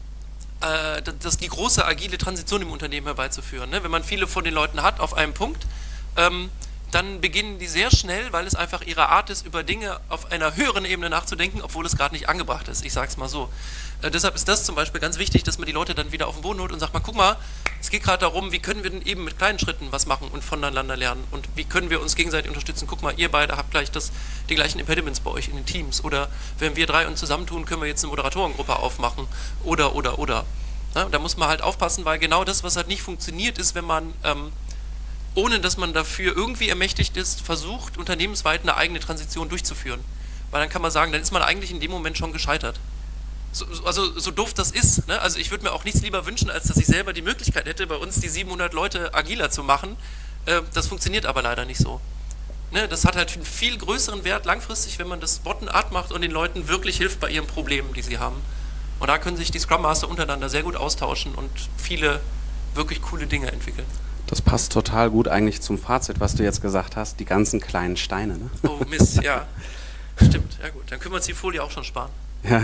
Das, die große agile Transition im Unternehmen herbeizuführen. Ne? Wenn man viele von den Leuten hat auf einem Punkt, ähm, dann beginnen die sehr schnell, weil es einfach ihre Art ist, über Dinge auf einer höheren Ebene nachzudenken, obwohl es gerade nicht angebracht ist. Ich sage es mal so. Äh, deshalb ist das zum Beispiel ganz wichtig, dass man die Leute dann wieder auf den Boden holt und sagt, mal, guck mal, es geht gerade darum, wie können wir denn eben mit kleinen Schritten was machen und voneinander lernen und wie können wir uns gegenseitig unterstützen. Guck mal, ihr beide habt gleich das, die gleichen Impediments bei euch in den Teams oder wenn wir drei uns zusammentun, können wir jetzt eine Moderatorengruppe aufmachen oder, oder, oder. Ja, da muss man halt aufpassen, weil genau das, was halt nicht funktioniert, ist, wenn man, ähm, ohne dass man dafür irgendwie ermächtigt ist, versucht, unternehmensweit eine eigene Transition durchzuführen. Weil dann kann man sagen, dann ist man eigentlich in dem Moment schon gescheitert. So, also so doof das ist, ne? Also ich würde mir auch nichts lieber wünschen, als dass ich selber die Möglichkeit hätte, bei uns die siebenhundert Leute agiler zu machen. Äh, das funktioniert aber leider nicht so. Ne? Das hat halt einen viel größeren Wert langfristig, wenn man das bottom-up macht und den Leuten wirklich hilft bei ihren Problemen, die sie haben. Und da können sich die Scrum Master untereinander sehr gut austauschen und viele wirklich coole Dinge entwickeln. Das passt total gut eigentlich zum Fazit, was du jetzt gesagt hast, die ganzen kleinen Steine. Ne? Oh Mist, ja. Stimmt, ja gut. Dann können wir uns die Folie auch schon sparen. Ja.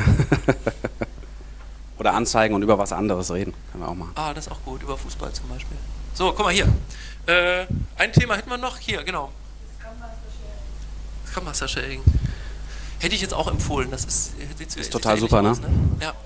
Oder anzeigen und über was anderes reden. Können wir auch machen. Ah, das ist auch gut. Über Fußball zum Beispiel. So, guck mal hier. Äh, ein Thema hätten wir noch. Hier, genau. Scrum Master Sharing. Hätte ich jetzt auch empfohlen. Das ist, ist, ist total super, aus, ne? ne? Ja.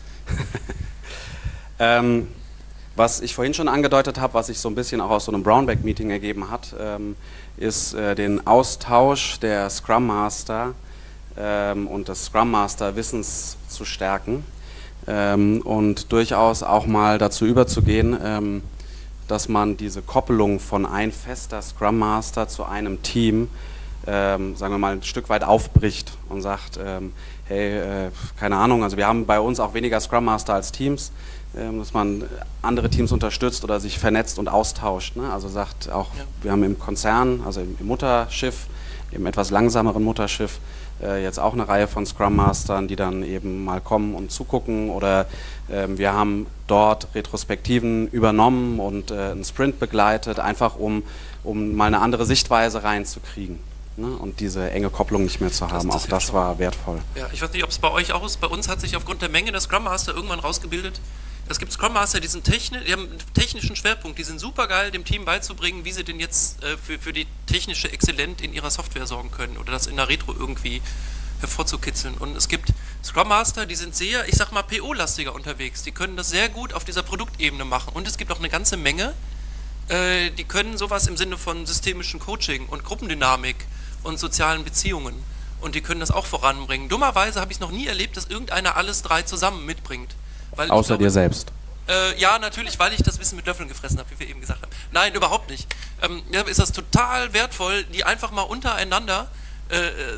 ähm, was ich vorhin schon angedeutet habe, was sich so ein bisschen auch aus so einem Brownback-Meeting ergeben hat, ähm, ist äh, den Austausch der Scrum Master ähm, und des Scrum Master Wissens zu stärken ähm, und durchaus auch mal dazu überzugehen, ähm, dass man diese Koppelung von ein fester Scrum Master zu einem Team Ähm, sagen wir mal, ein Stück weit aufbricht und sagt, ähm, hey, äh, keine Ahnung, also wir haben bei uns auch weniger Scrum Master als Teams, ähm, dass man andere Teams unterstützt oder sich vernetzt und austauscht. Ne? Also sagt auch, ja. Wir haben im Konzern, also im, im Mutterschiff, im etwas langsameren Mutterschiff, äh, jetzt auch eine Reihe von Scrum Mastern, die dann eben mal kommen und zugucken, oder äh, wir haben dort Retrospektiven übernommen und äh, einen Sprint begleitet, einfach um, um mal eine andere Sichtweise reinzukriegen. Ne? Und diese enge Kopplung nicht mehr zu haben, das, das auch das schon. war wertvoll. Ja, ich weiß nicht, ob es bei euch auch ist. Bei uns hat sich aufgrund der Menge der Scrum Master irgendwann rausgebildet. Es gibt Scrum Master, die, sind techni die haben einen technischen Schwerpunkt, die sind super geil, dem Team beizubringen, wie sie denn jetzt äh, für, für die technische Exzellenz in ihrer Software sorgen können oder das in der Retro irgendwie hervorzukitzeln. Und es gibt Scrum Master, die sind sehr, ich sag mal, P O-lastiger unterwegs. Die können das sehr gut auf dieser Produktebene machen. Und es gibt auch eine ganze Menge, äh, die können sowas im Sinne von systemischem Coaching und Gruppendynamik und sozialen Beziehungen. Und die können das auch voranbringen. Dummerweise habe ich es noch nie erlebt, dass irgendeiner alles drei zusammen mitbringt. Weil Außer glaube, dir selbst. Äh, ja, natürlich, weil ich das Wissen mit Löffeln gefressen habe, wie wir eben gesagt haben. Nein, überhaupt nicht. Ähm, ja, ist das total wertvoll, die einfach mal untereinander äh,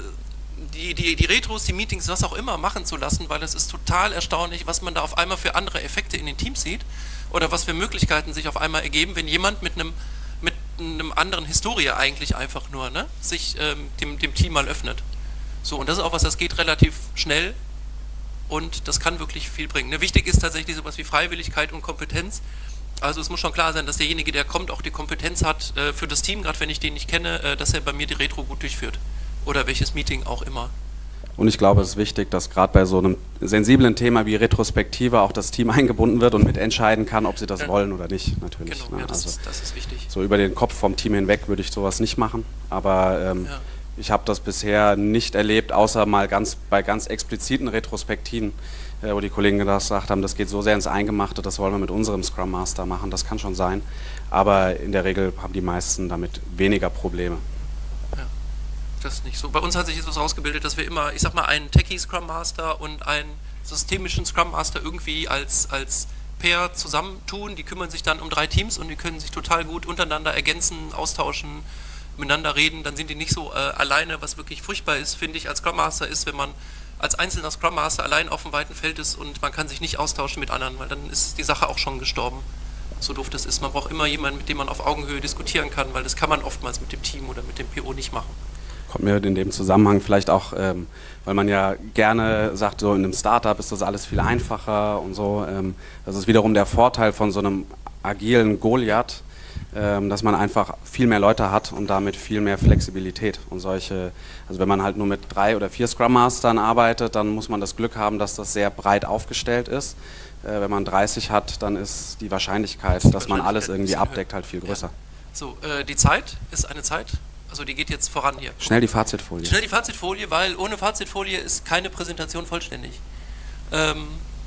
die, die, die Retros, die Meetings, was auch immer machen zu lassen, weil es ist total erstaunlich, was man da auf einmal für andere Effekte in den Teams sieht oder was für Möglichkeiten sich auf einmal ergeben, wenn jemand mit einem mit einem anderen Historie eigentlich einfach nur ne, sich ähm, dem, dem Team mal öffnet. So, und das ist auch was, das geht relativ schnell. Und das kann wirklich viel bringen. Ne, wichtig ist tatsächlich sowas wie Freiwilligkeit und Kompetenz. Also es muss schon klar sein, dass derjenige, der kommt, auch die Kompetenz hat äh, für das Team, gerade wenn ich den nicht kenne, äh, dass er bei mir die Retro gut durchführt. Oder welches Meeting auch immer. Und ich glaube, es ist wichtig, dass gerade bei so einem sensiblen Thema wie Retrospektive auch das Team eingebunden wird und mitentscheiden kann, ob sie das ja. wollen oder nicht, natürlich. Genau, ne? ja, das, also ist, das ist wichtig. So über den Kopf vom Team hinweg würde ich sowas nicht machen, aber ähm, ja. ich habe das bisher nicht erlebt, außer mal ganz bei ganz expliziten Retrospektiven, äh, wo die Kollegen gesagt haben, das geht so sehr ins Eingemachte, das wollen wir mit unserem Scrum Master machen, das kann schon sein, aber in der Regel haben die meisten damit weniger Probleme. Ja, das ist nicht so. Bei uns hat sich jetzt was rausgebildet, dass wir immer, ich sag mal, einen Techie Scrum Master und einen systemischen Scrum Master irgendwie als, als Pair zusammentun, die kümmern sich dann um drei Teams und die können sich total gut untereinander ergänzen, austauschen, miteinander reden, dann sind die nicht so äh, alleine, was wirklich furchtbar ist, finde ich, als Scrum Master ist, wenn man als einzelner Scrum Master allein auf dem weiten Feld ist und man kann sich nicht austauschen mit anderen, weil dann ist die Sache auch schon gestorben, so doof das ist. Man braucht immer jemanden, mit dem man auf Augenhöhe diskutieren kann, weil das kann man oftmals mit dem Team oder mit dem P O nicht machen. Kommt mir in dem Zusammenhang vielleicht auch, ähm, weil man ja gerne sagt, so in einem Startup ist das alles viel einfacher und so, ähm, das ist wiederum der Vorteil von so einem agilen Goliath, dass man einfach viel mehr Leute hat und damit viel mehr Flexibilität und solche, also wenn man halt nur mit drei oder vier Scrum Mastern arbeitet, dann muss man das Glück haben, dass das sehr breit aufgestellt ist. Äh, wenn man dreißig hat, dann ist die Wahrscheinlichkeit, dass man alles irgendwie abdeckt, halt viel größer. Ja. So, äh, die Zeit ist eine Zeit, also die geht jetzt voran hier. Schnell die Fazitfolie. Schnell die Fazitfolie, weil ohne Fazitfolie ist keine Präsentation vollständig. Ähm,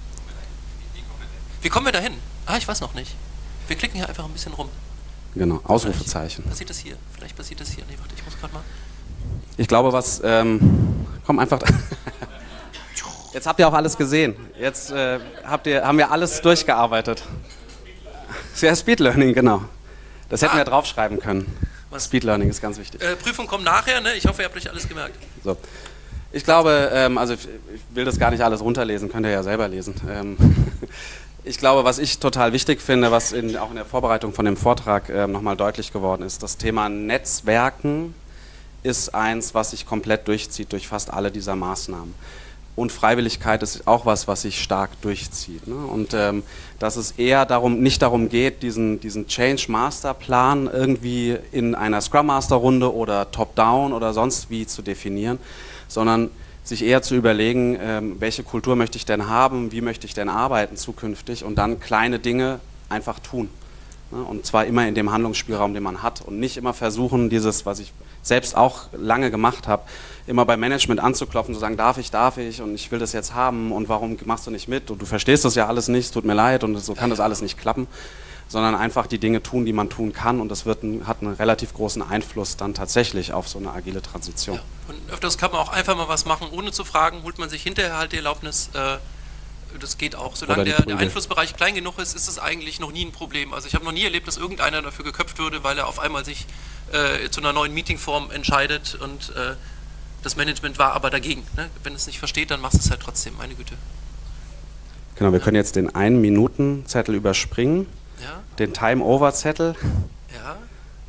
wie kommen wir dahin? Ah, ich weiß noch nicht. Wir klicken hier einfach ein bisschen rum. Genau, Ausrufezeichen. Vielleicht passiert das hier? Vielleicht passiert das hier. Nee, warte, ich muss gerade mal. Ich glaube, was, ähm, komm einfach. Jetzt habt ihr auch alles gesehen. Jetzt äh, habt ihr, haben wir alles durchgearbeitet. Ja, Speed Learning, genau. Das hätten ah. wir draufschreiben können. Was? Speed Learning ist ganz wichtig. Äh, Prüfung kommt nachher, ne? Ich hoffe, ihr habt euch alles gemerkt. So. Ich glaube, ähm, also ich, ich will das gar nicht alles runterlesen, könnt ihr ja selber lesen. Ähm, Ich glaube, was ich total wichtig finde, was in, auch in der Vorbereitung von dem Vortrag äh, nochmal deutlich geworden ist, das Thema Netzwerken ist eins, was sich komplett durchzieht durch fast alle dieser Maßnahmen. Und Freiwilligkeit ist auch was, was sich stark durchzieht. Ne? Und ähm, dass es eher darum, nicht darum geht, diesen, diesen Change-Master-Plan irgendwie in einer Scrum-Master-Runde oder Top-Down oder sonst wie zu definieren, sondern sich eher zu überlegen, ähm, welche Kultur möchte ich denn haben, wie möchte ich denn arbeiten zukünftig und dann kleine Dinge einfach tun. Ne? Und zwar immer in dem Handlungsspielraum, den man hat und nicht immer versuchen, dieses, was ich selbst auch lange gemacht habe, immer beim Management anzuklopfen, zu sagen, darf ich, darf ich und ich will das jetzt haben und warum machst du nicht mit und du verstehst das ja alles nicht, es tut mir leid und so kann das alles nicht klappen, sondern einfach die Dinge tun, die man tun kann und das wird ein, hat einen relativ großen Einfluss dann tatsächlich auf so eine agile Transition. Ja. Und öfters kann man auch einfach mal was machen, ohne zu fragen, holt man sich hinterher halt die Erlaubnis, äh, das geht auch. Solange der, der Einflussbereich klein genug ist, ist es eigentlich noch nie ein Problem. Also ich habe noch nie erlebt, dass irgendeiner dafür geköpft würde, weil er auf einmal sich äh, zu einer neuen Meetingform entscheidet und äh, das Management war aber dagegen. Ne? Wenn es nicht versteht, dann machst du es halt trotzdem, meine Güte. Genau, wir können jetzt den einen Minuten Zettel überspringen, ja? den Time-Over-Zettel. Ja.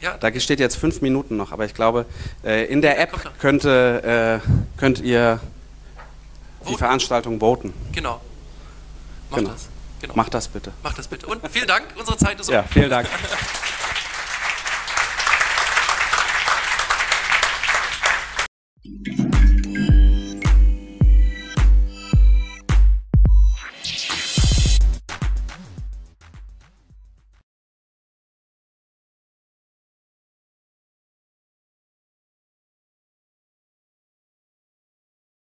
Ja. Da steht jetzt fünf Minuten noch, aber ich glaube, äh, in der App könnte, äh, könnt ihr die Voten. Veranstaltung voten. Genau. Macht Genau. das. Genau. Macht das bitte. Macht das bitte. Und vielen Dank, unsere Zeit ist um. Ja, vielen Dank.